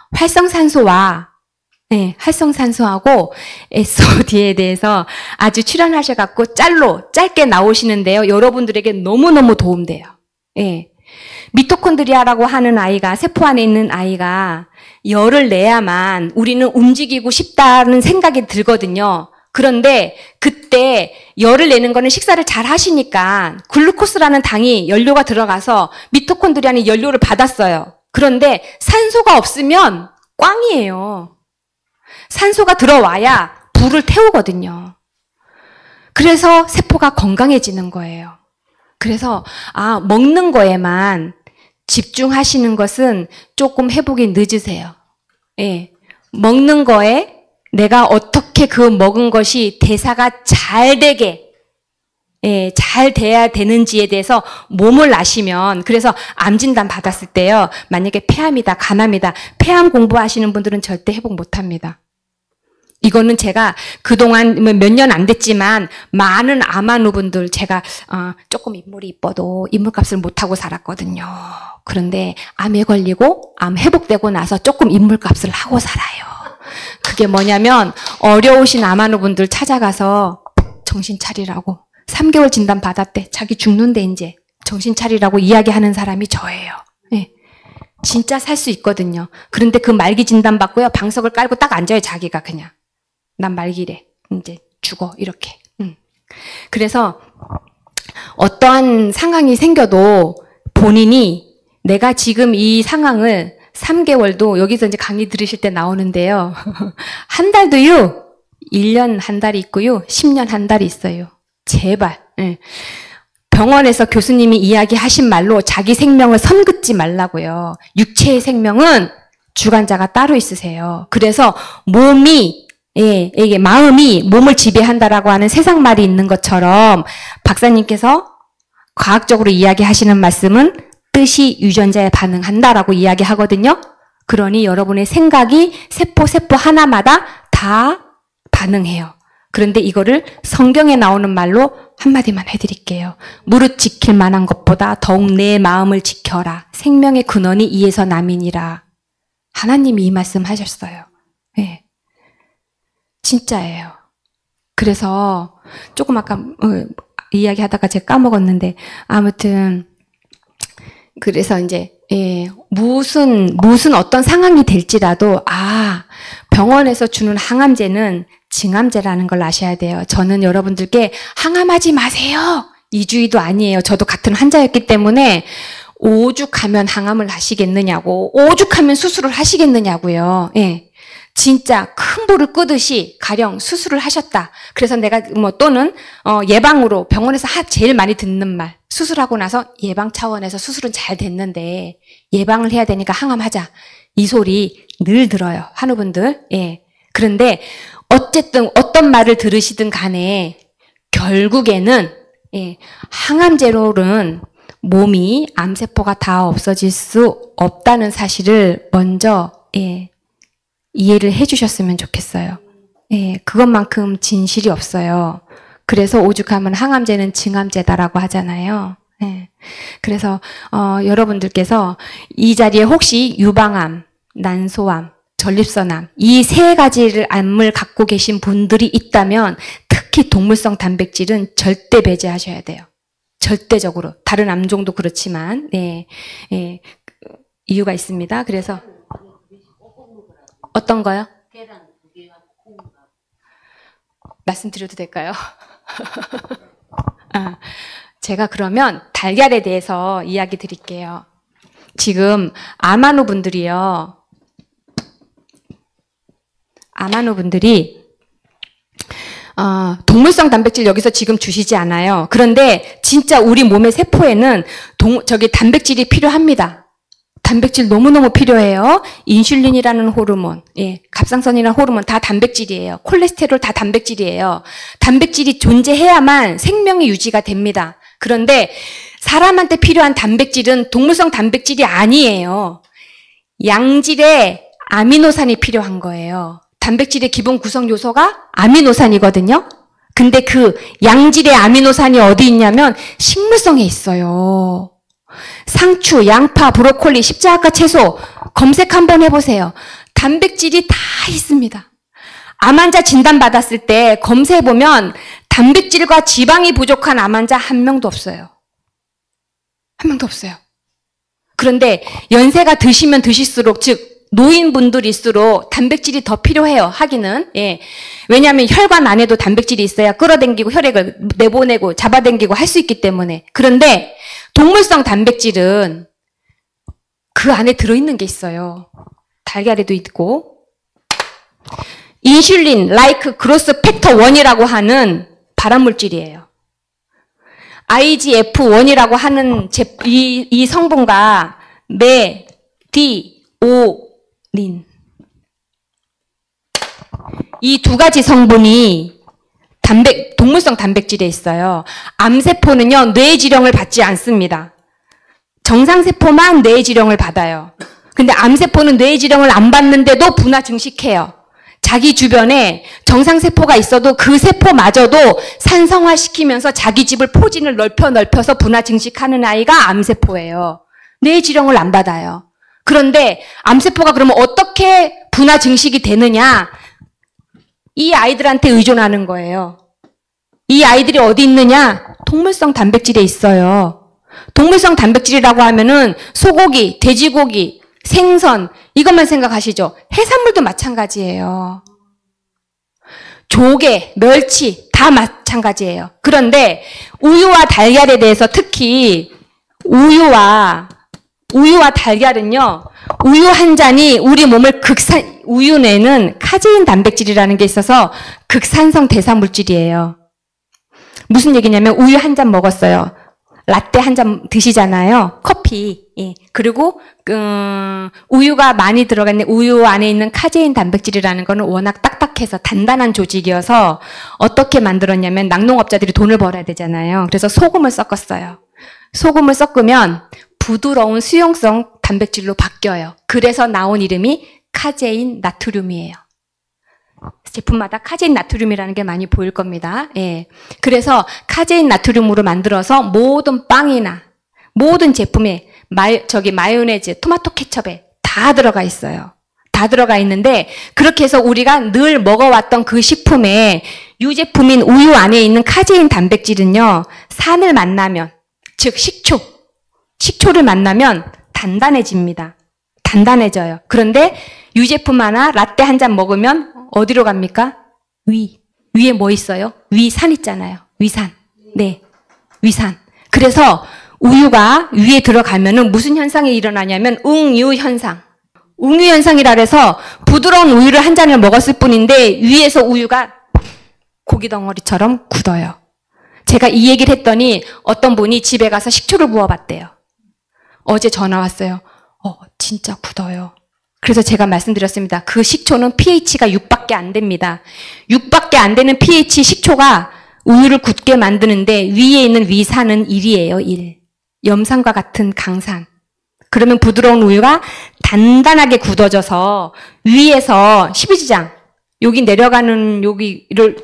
활성산소하고 SOD에 대해서 아주 출연하셔갖고 짧게 나오시는데요. 여러분들에게 너무너무 도움돼요. 예. 미토콘드리아라고 하는 아이가, 세포 안에 있는 아이가 열을 내야만 우리는 움직이고 싶다는 생각이 들거든요. 그런데 그때 열을 내는 거는 식사를 잘 하시니까 글루코스라는 당이 연료가 들어가서 미토콘드리아는 연료를 받았어요. 그런데 산소가 없으면 꽝이에요. 산소가 들어와야 불을 태우거든요. 그래서 세포가 건강해지는 거예요. 그래서 먹는 거에만 집중하시는 것은 조금 회복이 늦으세요. 예. 먹는 거에 내가 어떻게 그 먹은 것이 대사가 잘 되게, 예, 잘 돼야 되는지에 대해서 몸을 아시면, 그래서 암 진단 받았을 때요, 만약에 폐암이다, 간암이다, 폐암 공부하시는 분들은 절대 회복 못 합니다. 이거는 제가 그동안 몇 년 안 됐지만 많은 암환우분들 제가 조금 인물이 이뻐도 인물값을 못하고 살았거든요. 그런데 암에 걸리고 암 회복되고 나서 조금 인물값을 하고 살아요. 그게 뭐냐면 어려우신 암환우분들 찾아가서 정신 차리라고 3개월 진단 받았대. 자기 죽는데 이제 정신 차리라고 이야기하는 사람이 저예요. 네. 진짜 살 수 있거든요. 그런데 그 말기 진단 받고요. 방석을 깔고 딱 앉아요. 자기가 그냥. 난 말기래. 이제 죽어. 이렇게. 그래서 어떠한 상황이 생겨도 본인이 내가 지금 이 상황을 3개월도 여기서 이제 강의 들으실 때 나오는데요. 한 달도요. 1년 한 달이 있고요. 10년 한 달이 있어요. 제발. 예. 병원에서 교수님이 이야기하신 말로 자기 생명을 선긋지 말라고요. 육체의 생명은 주관자가 따로 있으세요. 그래서 이게 마음이 몸을 지배한다라고 하는 세상 말이 있는 것처럼 박사님께서 과학적으로 이야기하시는 말씀은 뜻이 유전자에 반응한다라고 이야기하거든요. 그러니 여러분의 생각이 세포 하나마다 다 반응해요. 그런데 이거를 성경에 나오는 말로 한마디만 해드릴게요. 무릇 지킬 만한 것보다 더욱 내 마음을 지켜라. 생명의 근원이 이에서 남이니라. 하나님이 이 말씀 하셨어요. 네. 진짜예요. 그래서 조금 아까 이야기하다가 제가 까먹었는데 아무튼 그래서 이제 무슨 어떤 상황이 될지라도 병원에서 주는 항암제는 증암제라는 걸 아셔야 돼요. 저는 여러분들께 항암하지 마세요. 이주의도 아니에요. 저도 같은 환자였기 때문에 오죽하면 항암을 하시겠느냐고, 오죽하면 수술을 하시겠느냐고요. 예. 진짜 큰 불을 끄듯이 가령 수술을 하셨다. 그래서 내가 또는 예방으로 병원에서 제일 많이 듣는 말, 수술하고 나서 예방 차원에서 수술은 잘 됐는데 예방을 해야 되니까 항암하자. 이 소리 늘 들어요. 환우분들. 예. 그런데 어쨌든 어떤 말을 들으시든 간에 결국에는 항암제로는 몸이 암세포가 다 없어질 수 없다는 사실을 먼저 이해를 해주셨으면 좋겠어요. 그것만큼 진실이 없어요. 그래서 오죽하면 항암제는 증암제다라고 하잖아요. 예. 그래서 여러분들께서 이 자리에 혹시 유방암, 난소암, 전립선암 이 세 가지를 암을 갖고 계신 분들이 있다면 특히 동물성 단백질은 절대 배제하셔야 돼요. 절대적으로. 다른 암종도 그렇지만 네. 예. 이유가 있습니다. 그래서 어떤 거요? 말씀드려도 될까요? 제가 그러면 달걀에 대해서 이야기 드릴게요. 지금 아마노 분들이요. 아마노 분들이 동물성 단백질 여기서 지금 주시지 않아요. 그런데 진짜 우리 몸의 세포에는 단백질이 필요합니다. 단백질 너무너무 필요해요. 인슐린이라는 호르몬, 예, 갑상선이라는 호르몬 다 단백질이에요. 콜레스테롤 다 단백질이에요. 단백질이 존재해야만 생명이 유지가 됩니다. 그런데 사람한테 필요한 단백질은 동물성 단백질이 아니에요. 양질의 아미노산이 필요한 거예요. 단백질의 기본 구성 요소가 아미노산이거든요. 근데 그 양질의 아미노산이 어디 있냐면 식물성에 있어요. 상추, 양파, 브로콜리, 십자가 채소 검색 한번 해보세요. 단백질이 다 있습니다. 암 환자 진단받았을 때 검사해보면 단백질과 지방이 부족한 암 환자 한 명도 없어요. 한 명도 없어요. 그런데 연세가 드시면 드실수록, 즉 노인분들일수록 단백질이 더 필요해요. 하기는. 예. 왜냐하면 혈관 안에도 단백질이 있어야 끌어당기고 혈액을 내보내고 잡아당기고 할 수 있기 때문에. 그런데 동물성 단백질은 그 안에 들어있는 게 있어요. 달걀에도 있고. 인슐린, 라이크, 그로스 팩터 1이라고 하는 발암물질이에요. IGF-1이라고 하는 이 성분과 메디오닌 이 두 가지 성분이 동물성 단백질에 있어요. 암세포는요, 뇌지령을 받지 않습니다. 정상세포만 뇌지령을 받아요. 근데 암세포는 뇌지령을 안 받는데도 분화 증식해요. 자기 주변에 정상세포가 있어도 그 세포마저도 산성화시키면서 자기 집을 포진을 넓혀서 분화 증식하는 아이가 암세포예요. 뇌지령을 안 받아요. 그런데 암세포가 그러면 어떻게 분화 증식이 되느냐? 이 아이들한테 의존하는 거예요. 이 아이들이 어디 있느냐? 동물성 단백질에 있어요. 동물성 단백질이라고 하면은 소고기, 돼지고기, 생선 이것만 생각하시죠. 해산물도 마찬가지예요. 조개, 멸치 다 마찬가지예요. 그런데 우유와 달걀에 대해서 특히 우유와 달걀은요. 우유 한 잔이 우리 몸을 우유 내는 카제인 단백질이라는 게 있어서 극산성 대사 물질이에요. 무슨 얘기냐면 우유 한 잔 먹었어요. 라떼 한 잔 드시잖아요. 커피. 예. 그리고 우유가 많이 들어갔는데 우유 안에 있는 카제인 단백질이라는 거는 워낙 딱딱해서 단단한 조직이어서 어떻게 만들었냐면 낙농업자들이 돈을 벌어야 되잖아요. 그래서 소금을 섞었어요. 소금을 섞으면 부드러운 수용성 단백질로 바뀌어요. 그래서 나온 이름이 카제인 나트륨이에요. 제품마다 카제인 나트륨이라는 게 많이 보일 겁니다. 예. 그래서 카제인 나트륨으로 만들어서 모든 빵이나 모든 제품에 마요네즈, 토마토 케첩에 다 들어가 있어요. 다 들어가 있는데 그렇게 해서 우리가 늘 먹어왔던 그 식품에 유제품인 우유 안에 있는 카제인 단백질은요. 산을 만나면, 즉 식초를 만나면 단단해집니다. 단단해져요. 그런데 유제품 하나 라떼 한 잔 먹으면 어디로 갑니까? 위에 뭐 있어요? 위산 있잖아요. 위산. 네. 위산. 그래서 우유가 위에 들어가면은 무슨 현상이 일어나냐면 웅유 현상. 웅유 현상이라 해서 부드러운 우유를 한 잔을 먹었을 뿐인데 위에서 우유가 고기 덩어리처럼 굳어요. 제가 이 얘기를 했더니 어떤 분이 집에 가서 식초를 부어봤대요. 어제 전화 왔어요. 진짜 굳어요. 그래서 제가 말씀드렸습니다. 그 식초는 pH가 6밖에 안 됩니다. 6밖에 안 되는 pH 식초가 우유를 굳게 만드는데 위에 있는 위산은 1이에요. 1. 염산과 같은 강산. 그러면 부드러운 우유가 단단하게 굳어져서 위에서 12지장 여기 내려가는 여기를 똥꼬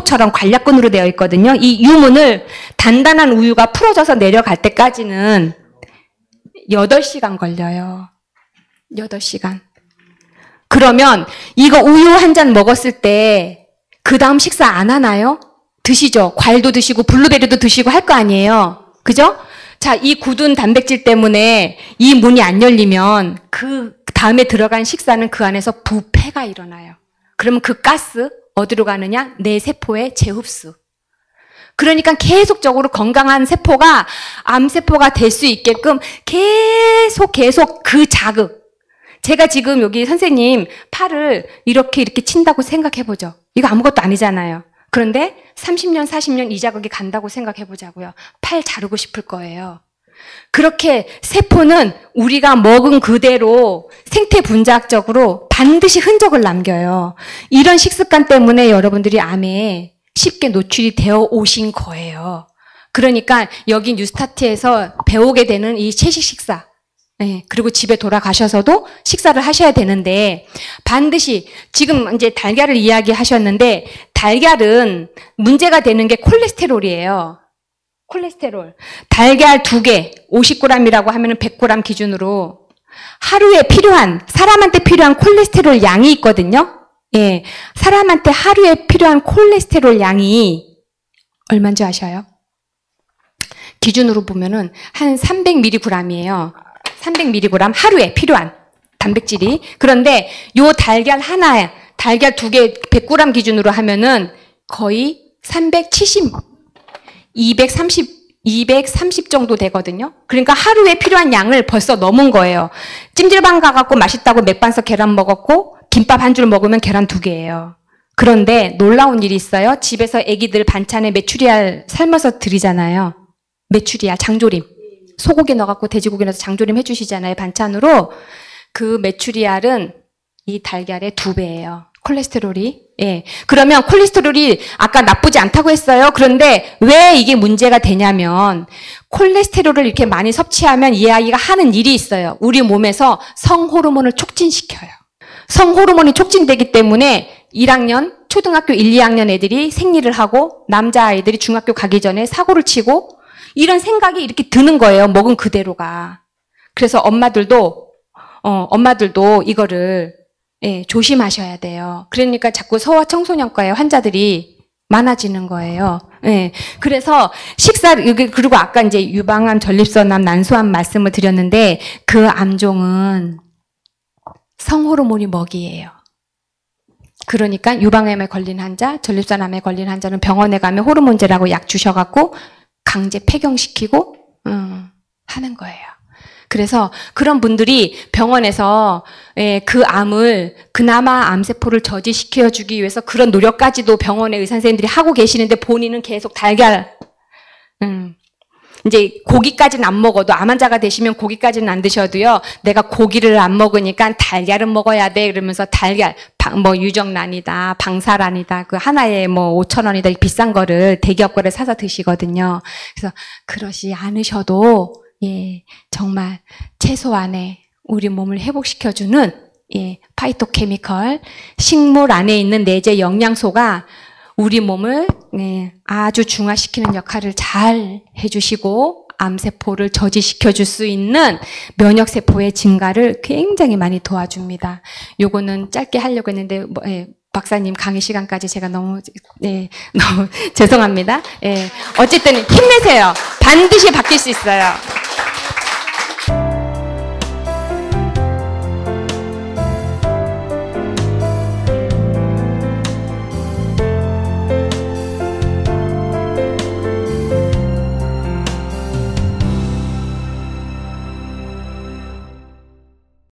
유모처럼 관략근으로 되어 있거든요. 이 유문을 단단한 우유가 풀어져서 내려갈 때까지는 8시간 걸려요. 8시간. 그러면 이거 우유 한 잔 먹었을 때 그 다음 식사 안 하나요? 드시죠. 과일도 드시고 블루베리도 드시고 할 거 아니에요. 그죠? 자, 이 굳은 단백질 때문에 이 문이 안 열리면 그 다음에 들어간 식사는 그 안에서 부패가 일어나요. 그러면 그 가스 어디로 가느냐? 내 세포의 재흡수. 그러니까 계속적으로 건강한 세포가 암세포가 될 수 있게끔 계속 그 자극. 제가 지금 여기 선생님 팔을 이렇게 친다고 생각해보죠. 이거 아무것도 아니잖아요. 그런데 30년, 40년 이 자극이 간다고 생각해보자고요. 팔 자르고 싶을 거예요. 그렇게 세포는 우리가 먹은 그대로 생태 분자학적으로 반드시 흔적을 남겨요. 이런 식습관 때문에 여러분들이 암에 쉽게 노출이 되어 오신 거예요. 그러니까 여기 뉴스타트에서 배우게 되는 이 채식 식사, 네, 그리고 집에 돌아가셔서도 식사를 하셔야 되는데 반드시 지금 이제 달걀을 이야기하셨는데 달걀은 문제가 되는 게 콜레스테롤이에요. 콜레스테롤. 달걀 2개 50g이라고 하면 100g 기준으로 하루에 필요한 사람한테 필요한 콜레스테롤 양이 있거든요. 예, 사람한테 하루에 필요한 콜레스테롤 양이 얼마인지 아셔요? 기준으로 보면은 한 300mg이에요. 300mg 하루에 필요한 단백질이. 그런데 요 달걀 하나에 달걀 2개 100g 기준으로 하면은 거의 230 정도 되거든요. 그러니까 하루에 필요한 양을 벌써 넘은 거예요. 찜질방 가갖고 맛있다고 맥반석 계란 먹었고 김밥 한 줄 먹으면 계란 2개예요. 그런데 놀라운 일이 있어요. 집에서 애기들 반찬에 메추리알 삶아서 드리잖아요. 메추리알 장조림. 소고기 넣어갖고 돼지고기 넣어서 장조림 해주시잖아요. 반찬으로. 그 메추리알은 이 달걀의 2배예요. 콜레스테롤이. 예. 그러면 콜레스테롤이 아까 나쁘지 않다고 했어요. 그런데 왜 이게 문제가 되냐면 콜레스테롤을 이렇게 많이 섭취하면 이 아이가 하는 일이 있어요. 우리 몸에서 성호르몬을 촉진시켜요. 성호르몬이 촉진되기 때문에 1학년, 초등학교 1, 2학년 애들이 생리를 하고 남자아이들이 중학교 가기 전에 사고를 치고 이런 생각이 이렇게 드는 거예요. 먹은 그대로가. 그래서 엄마들도 이거를 예, 조심하셔야 돼요. 그러니까 자꾸 소아청소년과의 환자들이 많아지는 거예요. 예. 그래서 그리고 아까 이제 유방암, 전립선암, 난소암 말씀을 드렸는데 그 암종은 성호르몬이 먹이에요. 그러니까 유방암에 걸린 환자, 전립선암에 걸린 환자는 병원에 가면 호르몬제라고 약 주셔갖고 강제 폐경시키고 하는 거예요. 그래서 그런 분들이 병원에서 그 암을 그나마 암세포를 저지시켜주기 위해서 그런 노력까지도 병원의 의사 선생님들이 하고 계시는데 본인은 계속 달걀 이제 고기까지는 안 먹어도 암 환자가 되시면 고기까지는 안 드셔도요. 내가 고기를 안 먹으니까 달걀은 먹어야 돼. 그러면서 달걀 유정란이다, 방사란이다. 그 하나에 5,000원이다. 비싼 거를 대기업 거를 사서 드시거든요. 그래서 그러시 않으셔도 예, 정말 최소한의 우리 몸을 회복시켜주는 예, 파이토케미컬 식물 안에 있는 내재 영양소가 우리 몸을 예, 아주 중화시키는 역할을 잘 해주시고 암세포를 저지시켜 줄 수 있는 면역세포의 증가를 굉장히 많이 도와줍니다. 요거는 짧게 하려고 했는데 예, 박사님 강의 시간까지 제가 너무 죄송합니다. 예, 어쨌든 힘내세요. 반드시 바뀔 수 있어요.